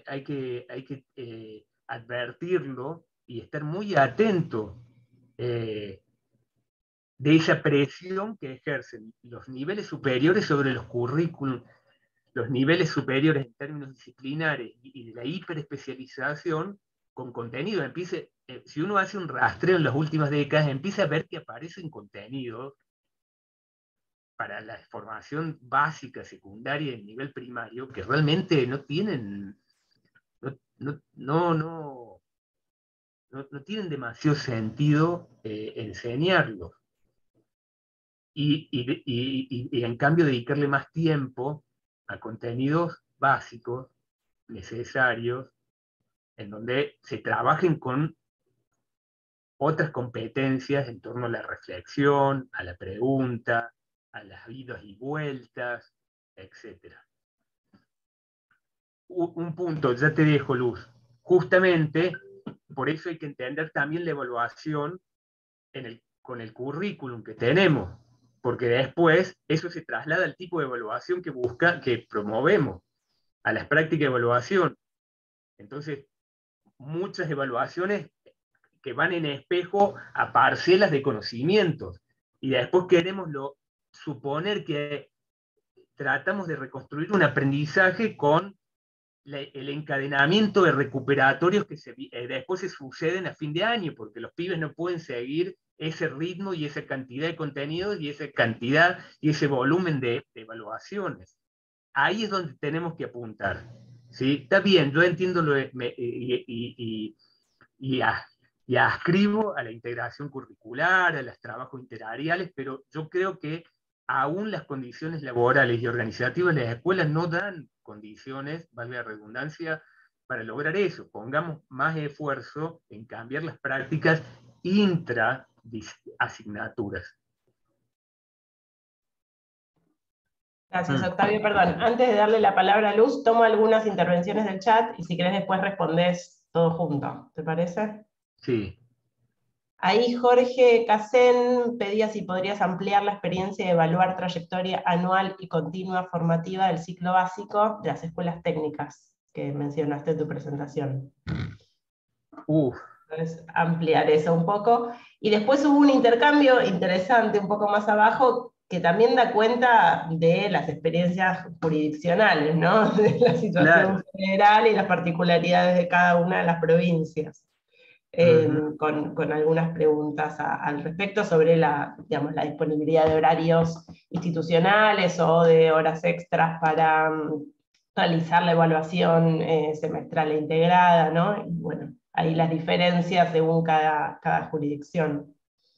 que advertirlo y estar muy atento de esa presión que ejercen los niveles superiores sobre los currículums, los niveles superiores en términos disciplinares y de la hiperespecialización con contenido. Si uno hace un rastreo en las últimas décadas, empieza a ver que aparecen contenidos para la formación básica, secundaria y nivel primario que realmente no tienen, no tienen demasiado sentido enseñarlos. Y en cambio dedicarle más tiempo a contenidos básicos, necesarios, en donde se trabajen con otras competencias en torno a la reflexión, a la pregunta, a las idas y vueltas, etc. Un punto, ya te dejo, Luz. Justamente, por eso hay que entender también la evaluación con el currículum que tenemos, porque después eso se traslada al tipo de evaluación que promovemos, a las prácticas de evaluación. Entonces, muchas evaluaciones que van en espejo a parcelas de conocimientos, y después queremos suponer que tratamos de reconstruir un aprendizaje con el encadenamiento de recuperatorios que después se suceden a fin de año, porque los pibes no pueden seguir ese ritmo y esa cantidad de contenidos y esa cantidad y ese volumen de evaluaciones. Ahí es donde tenemos que apuntar. ¿Sí? Está bien, yo entiendo y ascribo a la integración curricular, a los trabajos interariales, pero yo creo que aún las condiciones laborales y organizativas de las escuelas no dan condiciones, valga la redundancia, para lograr eso. Pongamos más esfuerzo en cambiar las prácticas intra-asignaturas. Gracias, Octavio. Perdón, antes de darle la palabra a Luz, tomo algunas intervenciones del chat y si querés después respondés todo junto. ¿Te parece? Sí. Ahí Jorge Casén pedía si podrías ampliar la experiencia de evaluar trayectoria anual y continua formativa del ciclo básico de las escuelas técnicas que mencionaste en tu presentación. Entonces, ampliar eso un poco. Y después hubo un intercambio interesante un poco más abajo que también da cuenta de las experiencias jurisdiccionales, ¿no? De la situación general y las particularidades de cada una de las provincias. Con algunas preguntas al respecto sobre la disponibilidad de horarios institucionales o de horas extras para realizar la evaluación semestral e integrada, ¿no? Y bueno, ahí las diferencias según cada jurisdicción.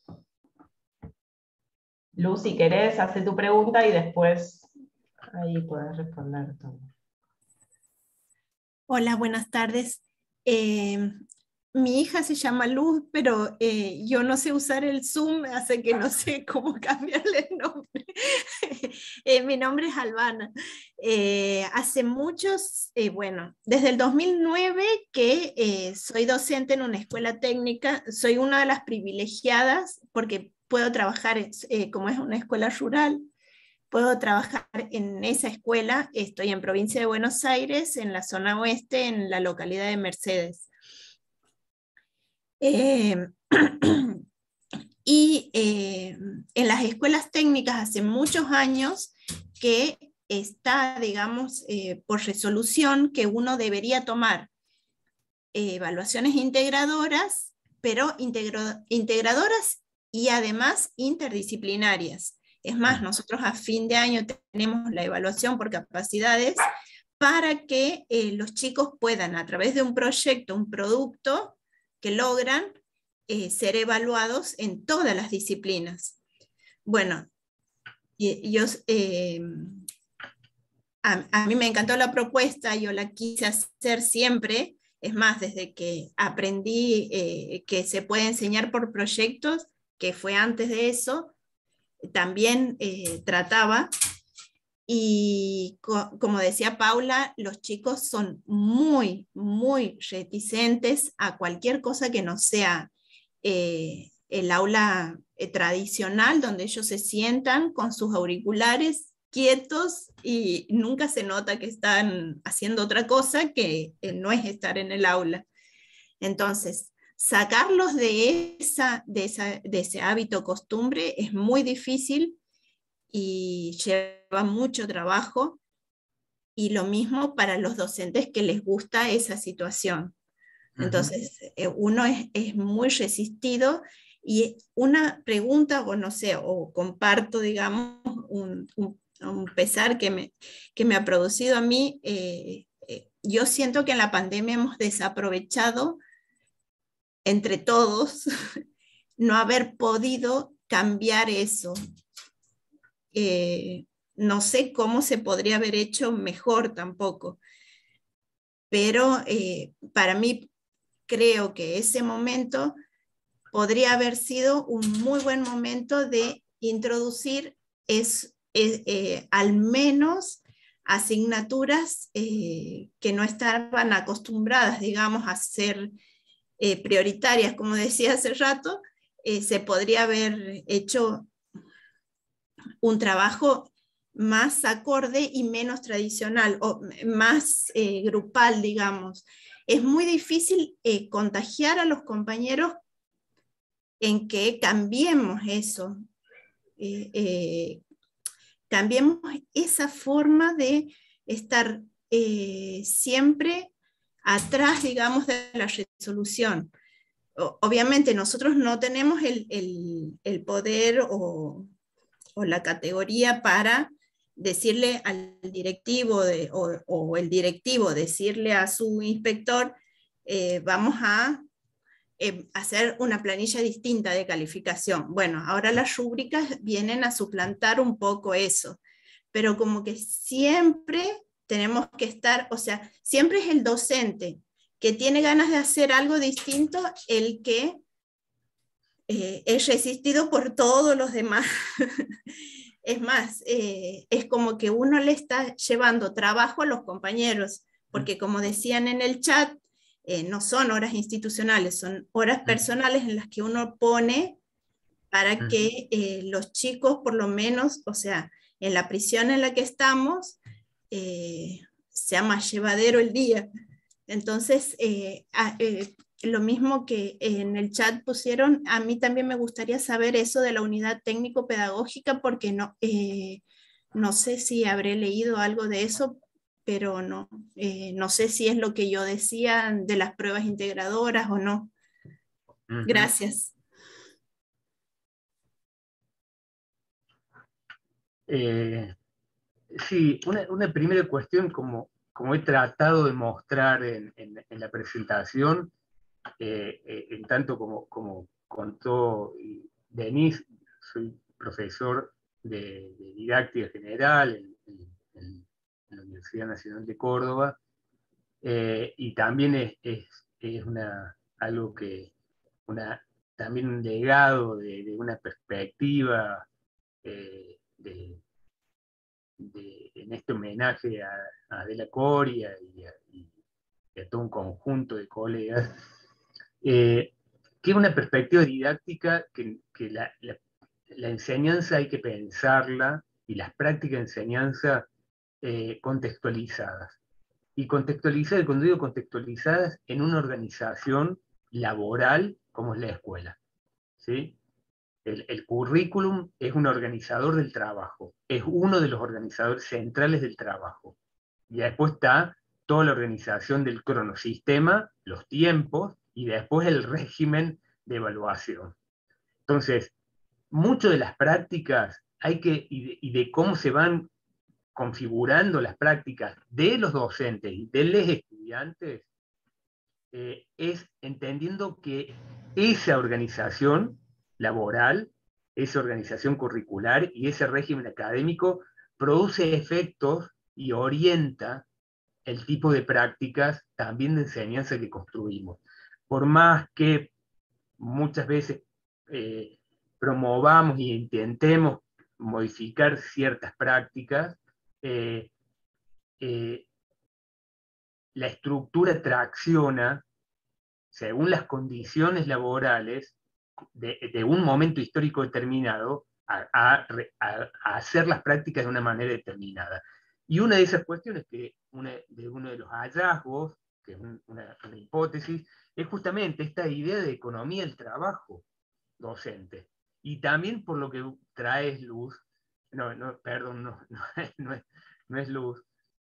Luz, si querés, hace tu pregunta y después ahí podés responder todo. Hola, buenas tardes. Mi hija se llama Luz, pero yo no sé usar el Zoom, así que no sé cómo cambiarle el nombre. Mi nombre es Albana. Hace muchos, desde el 2009 que soy docente en una escuela técnica, soy una de las privilegiadas porque puedo trabajar, como es una escuela rural, puedo trabajar en esa escuela. Estoy en provincia de Buenos Aires, en la zona oeste, en la localidad de Mercedes. Y en las escuelas técnicas hace muchos años que está, digamos, por resolución que uno debería tomar evaluaciones integradoras, pero integradoras y además interdisciplinarias. Es más, nosotros a fin de año tenemos la evaluación por capacidades para que los chicos puedan, a través de un proyecto, un producto, que logran ser evaluados en todas las disciplinas. Bueno, a mí me encantó la propuesta, yo la quise hacer siempre, Es más, desde que aprendí que se puede enseñar por proyectos, que fue antes de eso, también trataba. Y como decía Paula, los chicos son muy, muy reticentes a cualquier cosa que no sea el aula tradicional, donde ellos se sientan con sus auriculares quietos y nunca se nota que están haciendo otra cosa que no es estar en el aula. Entonces, sacarlos de ese hábito costumbre es muy difícil y lleva mucho trabajo, y lo mismo para los docentes que les gusta esa situación. Entonces, uno es muy resistido, y una pregunta, o no sé, o comparto, digamos, un pesar que me ha producido a mí. Yo siento que en la pandemia hemos desaprovechado entre todos no haber podido cambiar eso. No sé cómo se podría haber hecho mejor tampoco, pero para mí creo que ese momento podría haber sido un muy buen momento de introducir al menos asignaturas que no estaban acostumbradas, digamos, a ser prioritarias, como decía hace rato. Se podría haber hecho un trabajo más acorde y menos tradicional, o más grupal, digamos. Es muy difícil contagiar a los compañeros en que cambiemos eso, cambiemos esa forma de estar siempre atrás, digamos, de la resolución. Obviamente nosotros no tenemos el poder o la categoría para decirle al directivo o el directivo decirle a su inspector, vamos a hacer una planilla distinta de calificación. Bueno, ahora las rúbricas vienen a suplantar un poco eso, pero como que siempre tenemos que estar, o sea, siempre es el docente que tiene ganas de hacer algo distinto el que es resistido por todos los demás. Es más, es como que uno le está llevando trabajo a los compañeros, porque como decían en el chat, no son horas institucionales, son horas personales en las que uno pone para que los chicos, por lo menos, o sea, en la prisión en la que estamos, sea más llevadero el día. Entonces, lo mismo que en el chat pusieron, a mí también me gustaría saber eso de la unidad técnico-pedagógica, porque no sé si habré leído algo de eso, pero no sé si es lo que yo decía de las pruebas integradoras o no. Gracias. Sí, una primera cuestión, como he tratado de mostrar en la presentación, en tanto como contó Denise, soy profesor de didáctica general en la Universidad Nacional de Córdoba, y también es algo que, también un legado de una perspectiva en este homenaje a Adela Coria y a todo un conjunto de colegas, que es una perspectiva didáctica que la enseñanza hay que pensarla, y las prácticas de enseñanza contextualizadas. Y contextualizadas, cuando digo contextualizadas, en una organización laboral como es la escuela, ¿sí? El currículum es un organizador del trabajo, es uno de los organizadores centrales del trabajo. Y después está toda la organización del cronosistema, los tiempos, y después el régimen de evaluación. Entonces, mucho de las prácticas y de cómo se van configurando las prácticas de los docentes y de los estudiantes, es entendiendo que esa organización laboral, esa organización curricular y ese régimen académico produce efectos y orienta el tipo de prácticas también de enseñanza que construimos. Por más que muchas veces promovamos e intentemos modificar ciertas prácticas, la estructura tracciona según las condiciones laborales de un momento histórico determinado a hacer las prácticas de una manera determinada. Y una de esas cuestiones, uno de los hallazgos, que es una hipótesis, es justamente esta idea de economía del trabajo docente. Y también por lo que traes luz, perdón, no es luz,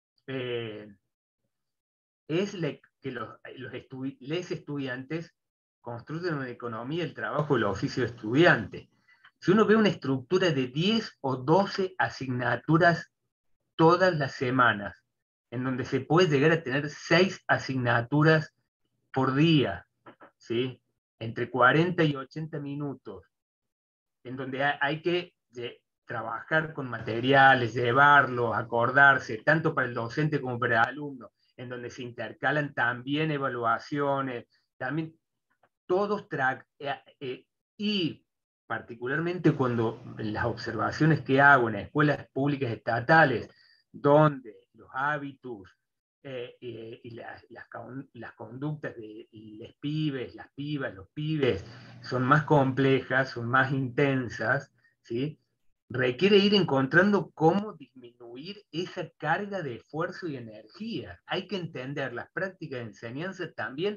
es que los estudiantes construyen una economía del trabajo del oficio de estudiante. Si uno ve una estructura de 10 o 12 asignaturas todas las semanas, en donde se puede llegar a tener 6 asignaturas por día, ¿sí? Entre 40 y 80 minutos, en donde hay que trabajar con materiales, llevarlos, acordarse, tanto para el docente como para el alumno, en donde se intercalan también evaluaciones, también todos y particularmente cuando las observaciones que hago en escuelas públicas estatales, donde los hábitos y las conductas de los pibes, las pibas, los pibes son más complejas, son más intensas, ¿sí? Requiere ir encontrando cómo disminuir esa carga de esfuerzo y energía. Hay que entender las prácticas de enseñanza también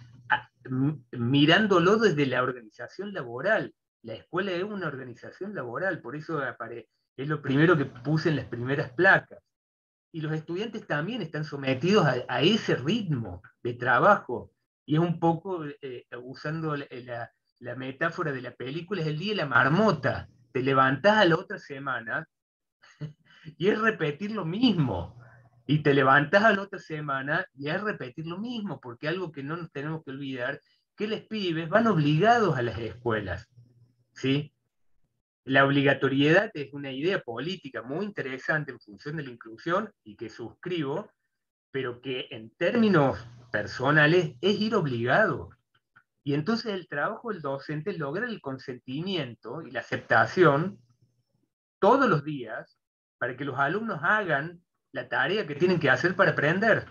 mirándolo desde la organización laboral. La escuela es una organización laboral, por eso es lo primero que puse en las primeras placas. Y los estudiantes también están sometidos a ese ritmo de trabajo. Y es un poco, usando la metáfora de la película, es el día de la marmota. Te levantás a la otra semana y es repetir lo mismo. Y te levantás a la otra semana y es repetir lo mismo, porque algo que no nos tenemos que olvidar, que los pibes van obligados a las escuelas, ¿sí? La obligatoriedad es una idea política muy interesante en función de la inclusión y que suscribo, pero que en términos personales es ir obligado. Y entonces el trabajo del docente es lograr el consentimiento y la aceptación todos los días para que los alumnos hagan la tarea que tienen que hacer para aprender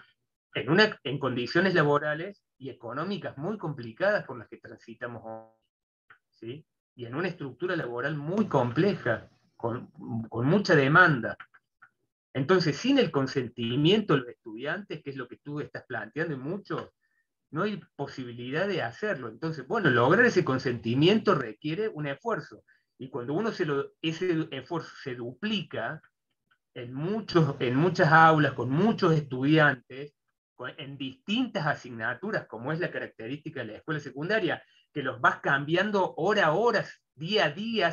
en condiciones laborales y económicas muy complicadas por las que transitamos hoy, ¿sí? Y en una estructura laboral muy compleja, con mucha demanda. Entonces, sin el consentimiento de los estudiantes, que es lo que tú estás planteando en muchos, no hay posibilidad de hacerlo. Entonces, bueno, lograr ese consentimiento requiere un esfuerzo. Y cuando ese esfuerzo se duplica en muchas aulas, con muchos estudiantes, en distintas asignaturas, como es la característica de la escuela secundaria, que los vas cambiando hora a hora, día a día,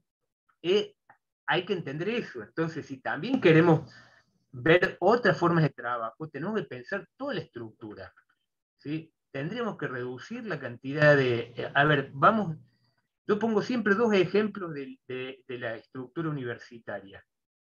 hay que entender eso. Entonces, si también queremos ver otras formas de trabajo, tenemos que pensar toda la estructura, ¿sí? Tendríamos que reducir la cantidad de... A ver, yo pongo siempre dos ejemplos de la estructura universitaria,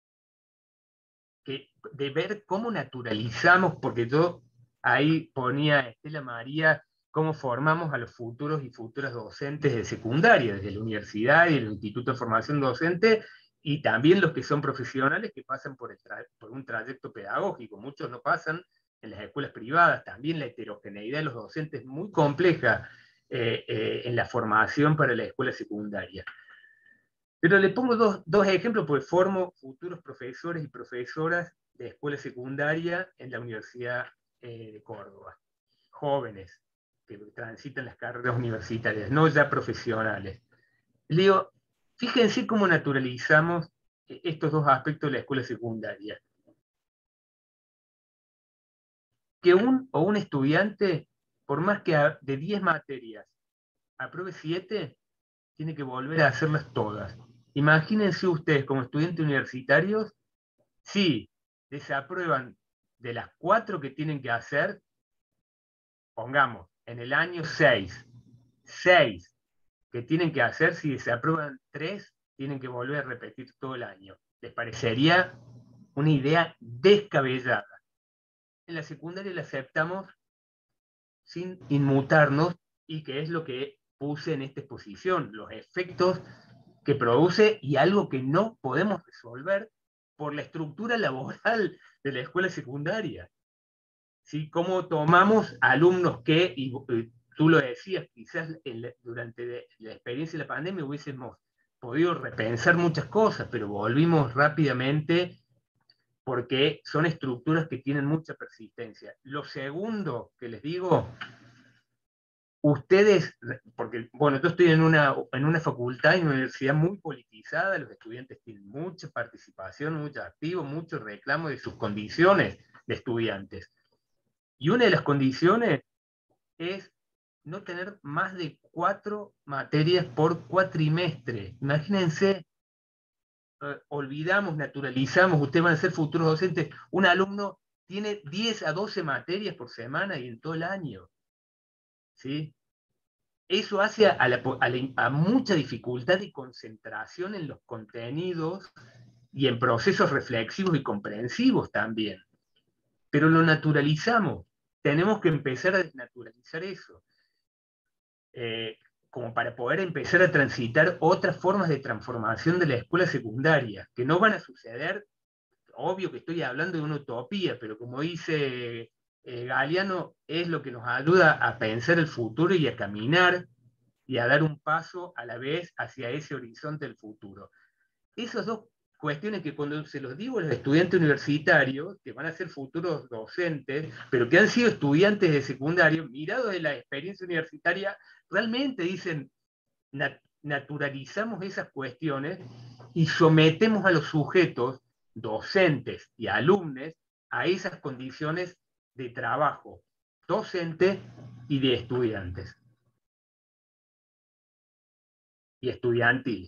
de ver cómo naturalizamos, porque yo ahí ponía a Estela María cómo formamos a los futuros y futuras docentes de secundaria, desde la universidad y el Instituto de Formación Docente, y también los que son profesionales que pasan por un trayecto pedagógico. Muchos no pasan en las escuelas privadas. También la heterogeneidad de los docentes es muy compleja en la formación para la escuela secundaria. Pero le pongo dos ejemplos, porque formo futuros profesores y profesoras de escuela secundaria en la Universidad de Córdoba. Jóvenes que transitan las carreras universitarias, no ya profesionales. Le digo, fíjense cómo naturalizamos estos dos aspectos de la escuela secundaria. Que un estudiante, por más que de 10 materias apruebe 7, tiene que volver a hacerlas todas. Imagínense ustedes, como estudiantes universitarios, si desaprueban de las 4 que tienen que hacer, pongamos, en el año 6 que tienen que hacer, si desaprueban 3, tienen que volver a repetir todo el año. ¿Les parecería una idea descabellada? en la secundaria la aceptamos sin inmutarnos, y que es lo que puse en esta exposición, los efectos que produce y algo que no podemos resolver por la estructura laboral de la escuela secundaria. ¿Sí? Cómo tomamos alumnos que, y tú lo decías, quizás durante la experiencia de la pandemia hubiésemos podido repensar muchas cosas, pero volvimos rápidamente porque son estructuras que tienen mucha persistencia. Lo segundo que les digo, ustedes, porque bueno, yo estoy en una facultad, en una universidad muy politizada, los estudiantes tienen mucha participación, mucho activo, mucho reclamo de sus condiciones de estudiantes. Y una de las condiciones es no tener más de 4 materias por cuatrimestre. Imagínense, olvidamos, naturalizamos, ustedes van a ser futuros docentes, un alumno tiene 10 a 12 materias por semana y en todo el año. ¿Sí? Eso hace a mucha dificultad de concentración en los contenidos y en procesos reflexivos y comprensivos también. Pero lo naturalizamos. Tenemos que empezar a desnaturalizar eso. Como para poder empezar a transitar otras formas de transformación de la escuela secundaria, que no van a suceder. Obvio que estoy hablando de una utopía, pero como dice Galeano, es lo que nos ayuda a pensar el futuro y a caminar y a dar un paso a la vez hacia ese horizonte del futuro. Esas dos cuestiones que cuando se los digo a los estudiantes universitarios, que van a ser futuros docentes, pero que han sido estudiantes de secundario, mirados de la experiencia universitaria, realmente dicen, naturalizamos esas cuestiones y sometemos a los sujetos, docentes y alumnos, a esas condiciones de trabajo docente y de estudiantes y estudiantil.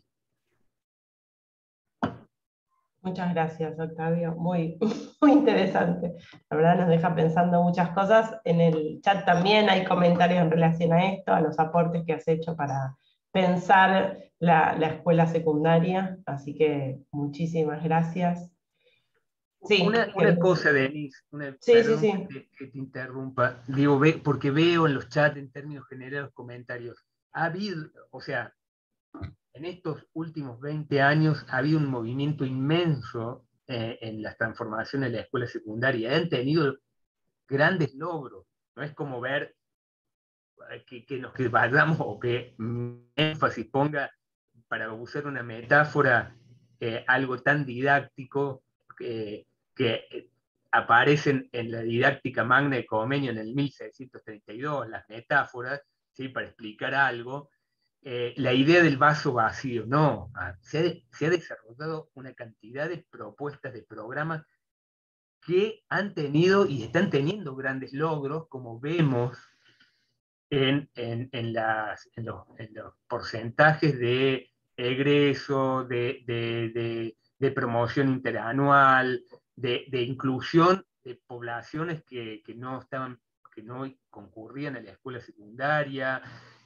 Muchas gracias, Octavio. Muy, muy interesante. La verdad nos deja pensando muchas cosas. En el chat también hay comentarios en relación a esto, a los aportes que has hecho para pensar la escuela secundaria. Así que muchísimas gracias. Sí, una cosa, Denise, sí, perdón sí. que te interrumpa, digo, porque veo en los chats en términos generales los comentarios. Ha habido, o sea, en estos últimos 20 años ha habido un movimiento inmenso en las transformaciones de la escuela secundaria. Han tenido grandes logros. No es como ver que nos que vayamos o que énfasis ponga, para usar una metáfora, algo tan didáctico que aparecen en la didáctica magna de Comenio en el 1632, las metáforas, ¿sí? Para explicar algo. La idea del vaso vacío, no, se ha desarrollado una cantidad de propuestas de programas que han tenido y están teniendo grandes logros, como vemos en los porcentajes de egreso, de promoción interanual, de inclusión de poblaciones que no concurrían a la escuela secundaria,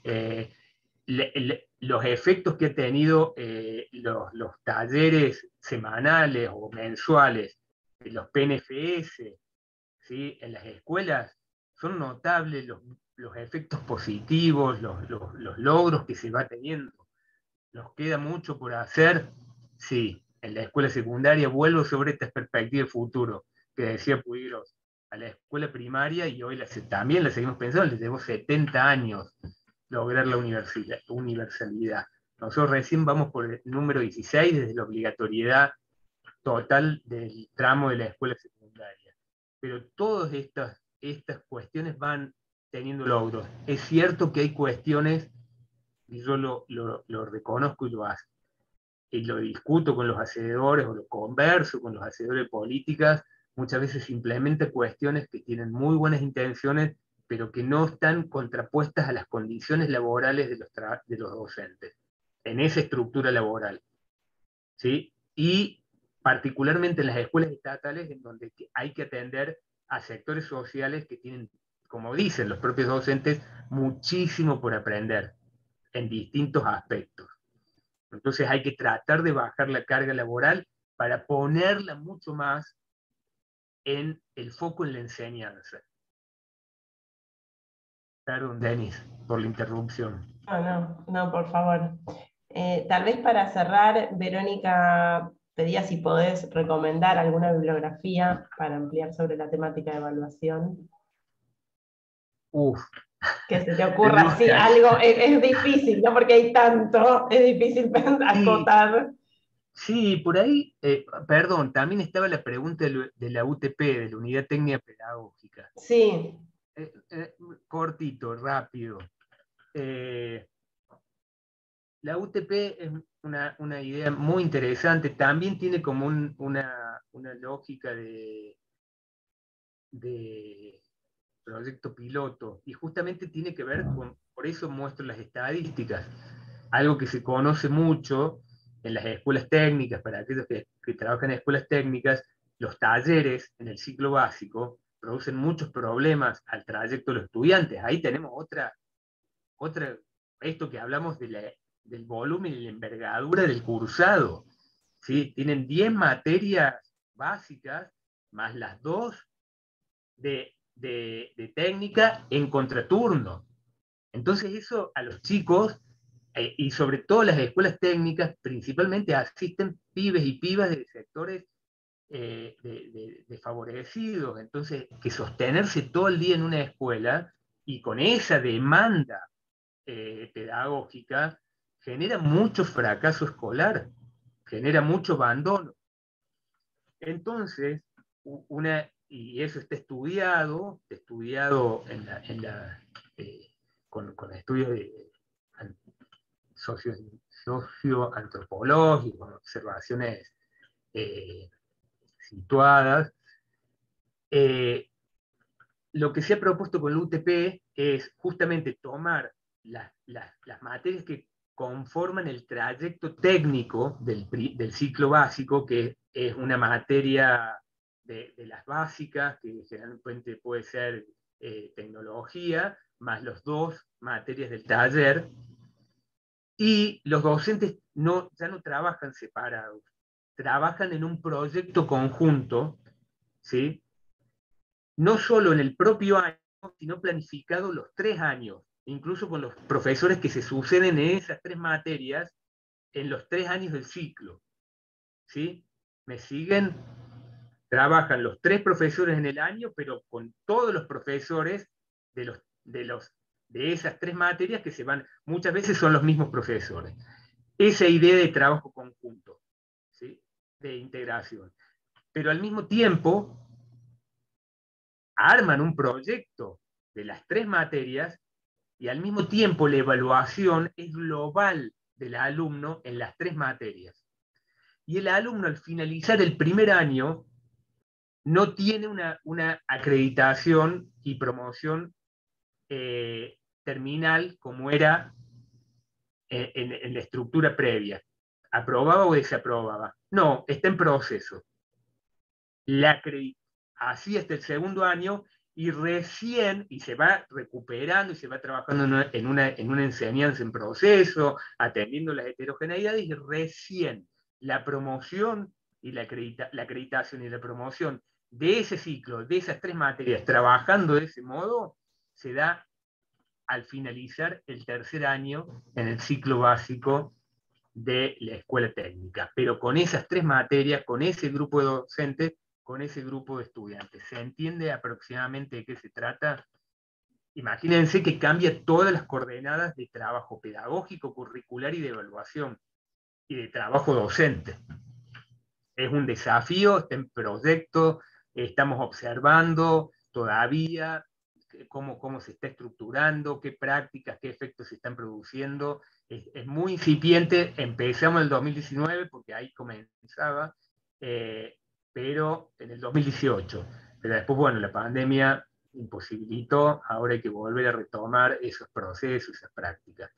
los efectos que ha tenido los talleres semanales o mensuales de los PNFS, ¿sí? En las escuelas son notables los efectos positivos, los logros que se va teniendo. Nos queda mucho por hacer, sí, en la escuela secundaria. Vuelvo sobre esta perspectiva de futuro que decía Puigros, a la escuela primaria, y hoy también la seguimos pensando, les llevó 70 años lograr la universalidad. Nosotros recién vamos por el número 16, desde la obligatoriedad total del tramo de la escuela secundaria. Pero todas estas cuestiones van teniendo logros. Es cierto que hay cuestiones, y yo lo reconozco y lo discuto con los hacedores, o lo converso con los hacedores de políticas, muchas veces implementa cuestiones que tienen muy buenas intenciones, pero que no están contrapuestas a las condiciones laborales de los docentes, en esa estructura laboral. ¿Sí? Y particularmente en las escuelas estatales, en donde hay que atender a sectores sociales que tienen, como dicen los propios docentes, muchísimo por aprender en distintos aspectos. Entonces hay que tratar de bajar la carga laboral para ponerla mucho más en el foco en la enseñanza. Perdón, Denis, por la interrupción. No, por favor. Tal vez para cerrar, Verónica, pedía si podés recomendar alguna bibliografía para ampliar sobre la temática de evaluación. Uf. Que se te ocurra así algo, es difícil, ¿no? Porque hay tanto, es difícil acotar. Sí, por ahí, perdón, también estaba la pregunta de la UTP, de la Unidad Técnica Pedagógica. Sí. Cortito, rápido. La UTP es una idea muy interesante, también tiene como una lógica de proyecto piloto, y justamente tiene que ver con, por eso muestro las estadísticas, algo que se conoce mucho en las escuelas técnicas, para aquellos que trabajan en escuelas técnicas, los talleres en el ciclo básico producen muchos problemas al trayecto de los estudiantes. Ahí tenemos otra esto que hablamos del volumen y la envergadura del cursado. ¿Sí? Tienen 10 materias básicas, más las 2 de técnica en contraturno. Entonces eso a los chicos, y sobre todo las escuelas técnicas, principalmente asisten pibes y pibas de sectores desfavorecidos. Entonces, que sostenerse todo el día en una escuela y con esa demanda pedagógica genera mucho fracaso escolar, genera mucho abandono. Entonces, y eso está estudiado con estudios socioantropológicos, observaciones situadas. Lo que se ha propuesto con la UTP es justamente tomar las materias que conforman el trayecto técnico del ciclo básico, que es una materia de las básicas, que generalmente puede ser tecnología, más las 2 materias del taller, y los docentes ya no trabajan separados, trabajan en un proyecto conjunto, ¿sí? No solo en el propio año, sino planificado los 3 años, incluso con los profesores que se suceden en esas 3 materias en los 3 años del ciclo. ¿Sí? ¿Me siguen? Trabajan los 3 profesores en el año, pero con todos los profesores de esas 3 materias que se van, muchas veces son los mismos profesores. Esa idea de trabajo conjunto, ¿sí? De integración. Pero al mismo tiempo, arman un proyecto de las 3 materias y al mismo tiempo la evaluación es global del alumno en las 3 materias. Y el alumno al finalizar el primer año no tiene una acreditación y promoción terminal como era en la estructura previa. ¿Aprobaba o desaprobaba? No, está en proceso. Así hasta el segundo año, y recién, y se va recuperando y se va trabajando en una enseñanza en proceso, atendiendo las heterogeneidades, y recién la promoción y la acreditación y la promoción de ese ciclo, de esas 3 materias, trabajando de ese modo, se da al finalizar el tercer año en el ciclo básico de la escuela técnica, pero con esas 3 materias, con ese grupo de docentes, con ese grupo de estudiantes. ¿Se entiende aproximadamente de qué se trata? Imagínense que cambia todas las coordenadas de trabajo pedagógico, curricular y de evaluación, y de trabajo docente. Es un desafío, está en proyecto, estamos observando todavía cómo se está estructurando, qué prácticas, qué efectos se están produciendo. Es muy incipiente, empezamos en el 2019 porque ahí comenzaba, pero en el 2018. Pero después, bueno, la pandemia imposibilitó, ahora hay que volver a retomar esos procesos, esas prácticas.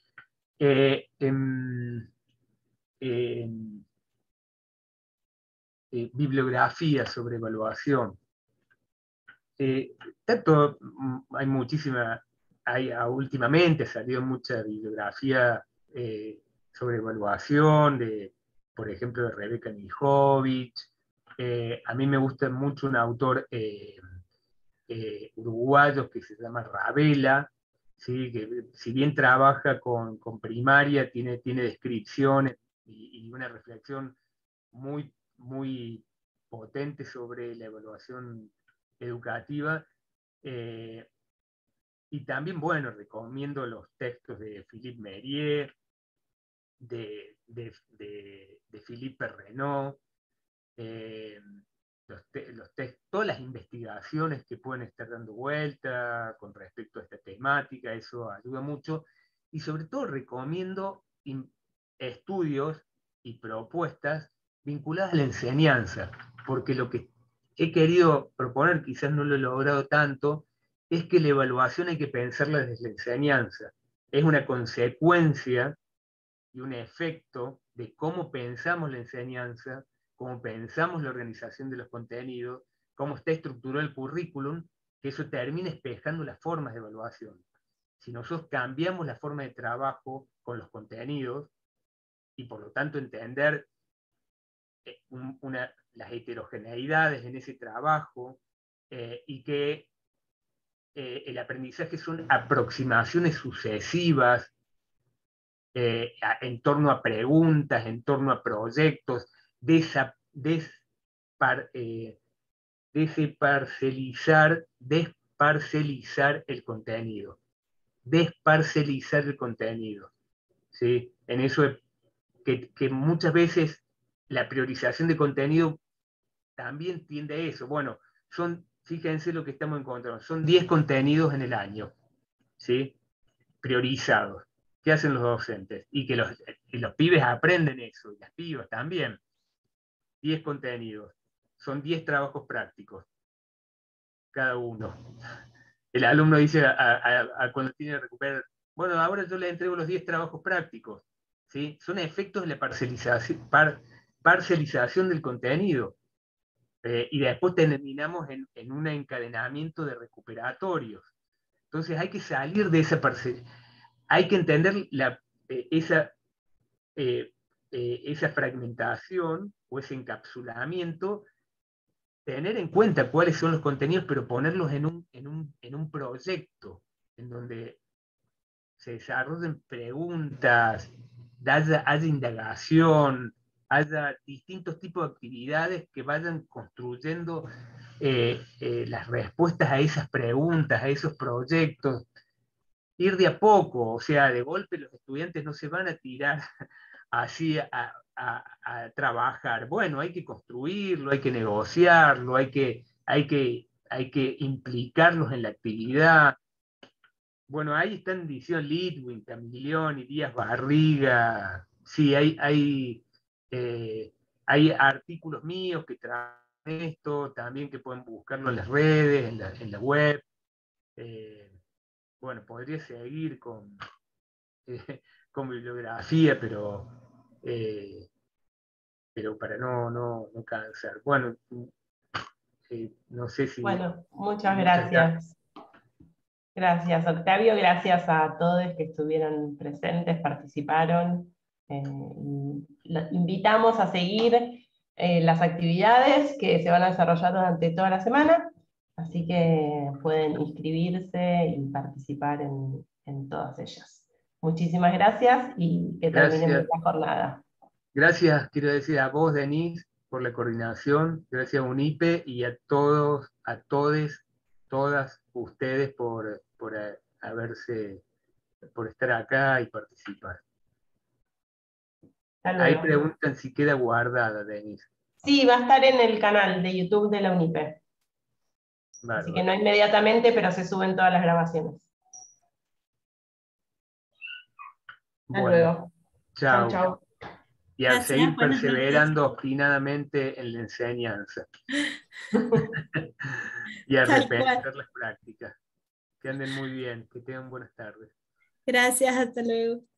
Bibliografía sobre evaluación. Hay muchísima, últimamente ha salido mucha bibliografía sobre evaluación, por ejemplo, de Rebeca Mijovic, A mí me gusta mucho un autor uruguayo que se llama Ravela, ¿sí? Que si bien trabaja con primaria, tiene descripciones y una reflexión muy, muy potente sobre la evaluación educativa. Y también, bueno, recomiendo los textos de Philippe Mérieux, de Philippe Renaud, todas las investigaciones que pueden estar dando vuelta con respecto a esta temática, eso ayuda mucho. Y sobre todo recomiendo estudios y propuestas vinculadas a la enseñanza, porque lo que he querido proponer, quizás no lo he logrado tanto, es que la evaluación hay que pensarla desde la enseñanza. Es una consecuencia y un efecto de cómo pensamos la enseñanza, cómo pensamos la organización de los contenidos, cómo está estructurado el currículum, que eso termina espejando las formas de evaluación. Si nosotros cambiamos la forma de trabajo con los contenidos, y por lo tanto entender las heterogeneidades en ese trabajo, y que el aprendizaje son aproximaciones sucesivas en torno a preguntas, en torno a proyectos, desparcelizar el contenido. Desparcelizar el contenido. ¿Sí? En eso que muchas veces la priorización de contenido también tiende a eso. Bueno, fíjense lo que estamos encontrando, son 10 contenidos en el año, ¿sí? Priorizados. ¿Qué hacen los docentes? Y que los pibes aprenden eso, y las pibas también. 10 contenidos. Son 10 trabajos prácticos, cada uno. El alumno dice cuando tiene que recuperar, bueno, ahora yo le entrego los 10 trabajos prácticos. ¿Sí? Son efectos de la parcelización del contenido. Y después terminamos en un encadenamiento de recuperatorios. Entonces hay que salir de esa hay que entender esa fragmentación o ese encapsulamiento, tener en cuenta cuáles son los contenidos, pero ponerlos en un proyecto en donde se desarrollen preguntas, haya indagación, haya distintos tipos de actividades que vayan construyendo las respuestas a esas preguntas, a esos proyectos. Ir de a poco, o sea, de golpe los estudiantes no se van a tirar así a trabajar. Bueno, hay que construirlo, hay que negociarlo, hay que implicarlos en la actividad. Bueno, ahí están Edición Litwin, Camilión y Díaz Barriga. Sí, hay artículos míos que traen esto, también que pueden buscarlo en las redes, en la web. Bueno, podría seguir con bibliografía, pero para no cansar. Bueno, no sé si... Bueno, muchas gracias. Gracias, Octavio. Gracias a todos que estuvieron presentes, participaron. Invitamos a seguir las actividades que se van a desarrollar durante toda la semana, así que pueden inscribirse y participar en todas ellas. Muchísimas gracias y que terminen esta jornada. Gracias, quiero decir a vos, Denise, por la coordinación, gracias a UNIPE y a todos, a todes, todas ustedes por estar acá y participar. Ahí preguntan si queda guardada, Denise. Sí, va a estar en el canal de YouTube de la UNIPE. Bárbaro. Así que no inmediatamente, pero se suben todas las grabaciones. Hasta luego. Chao. Chau. Y a seguir perseverando obstinadamente en la enseñanza. Y a repensar las prácticas. Que anden muy bien, que tengan buenas tardes. Gracias, hasta luego.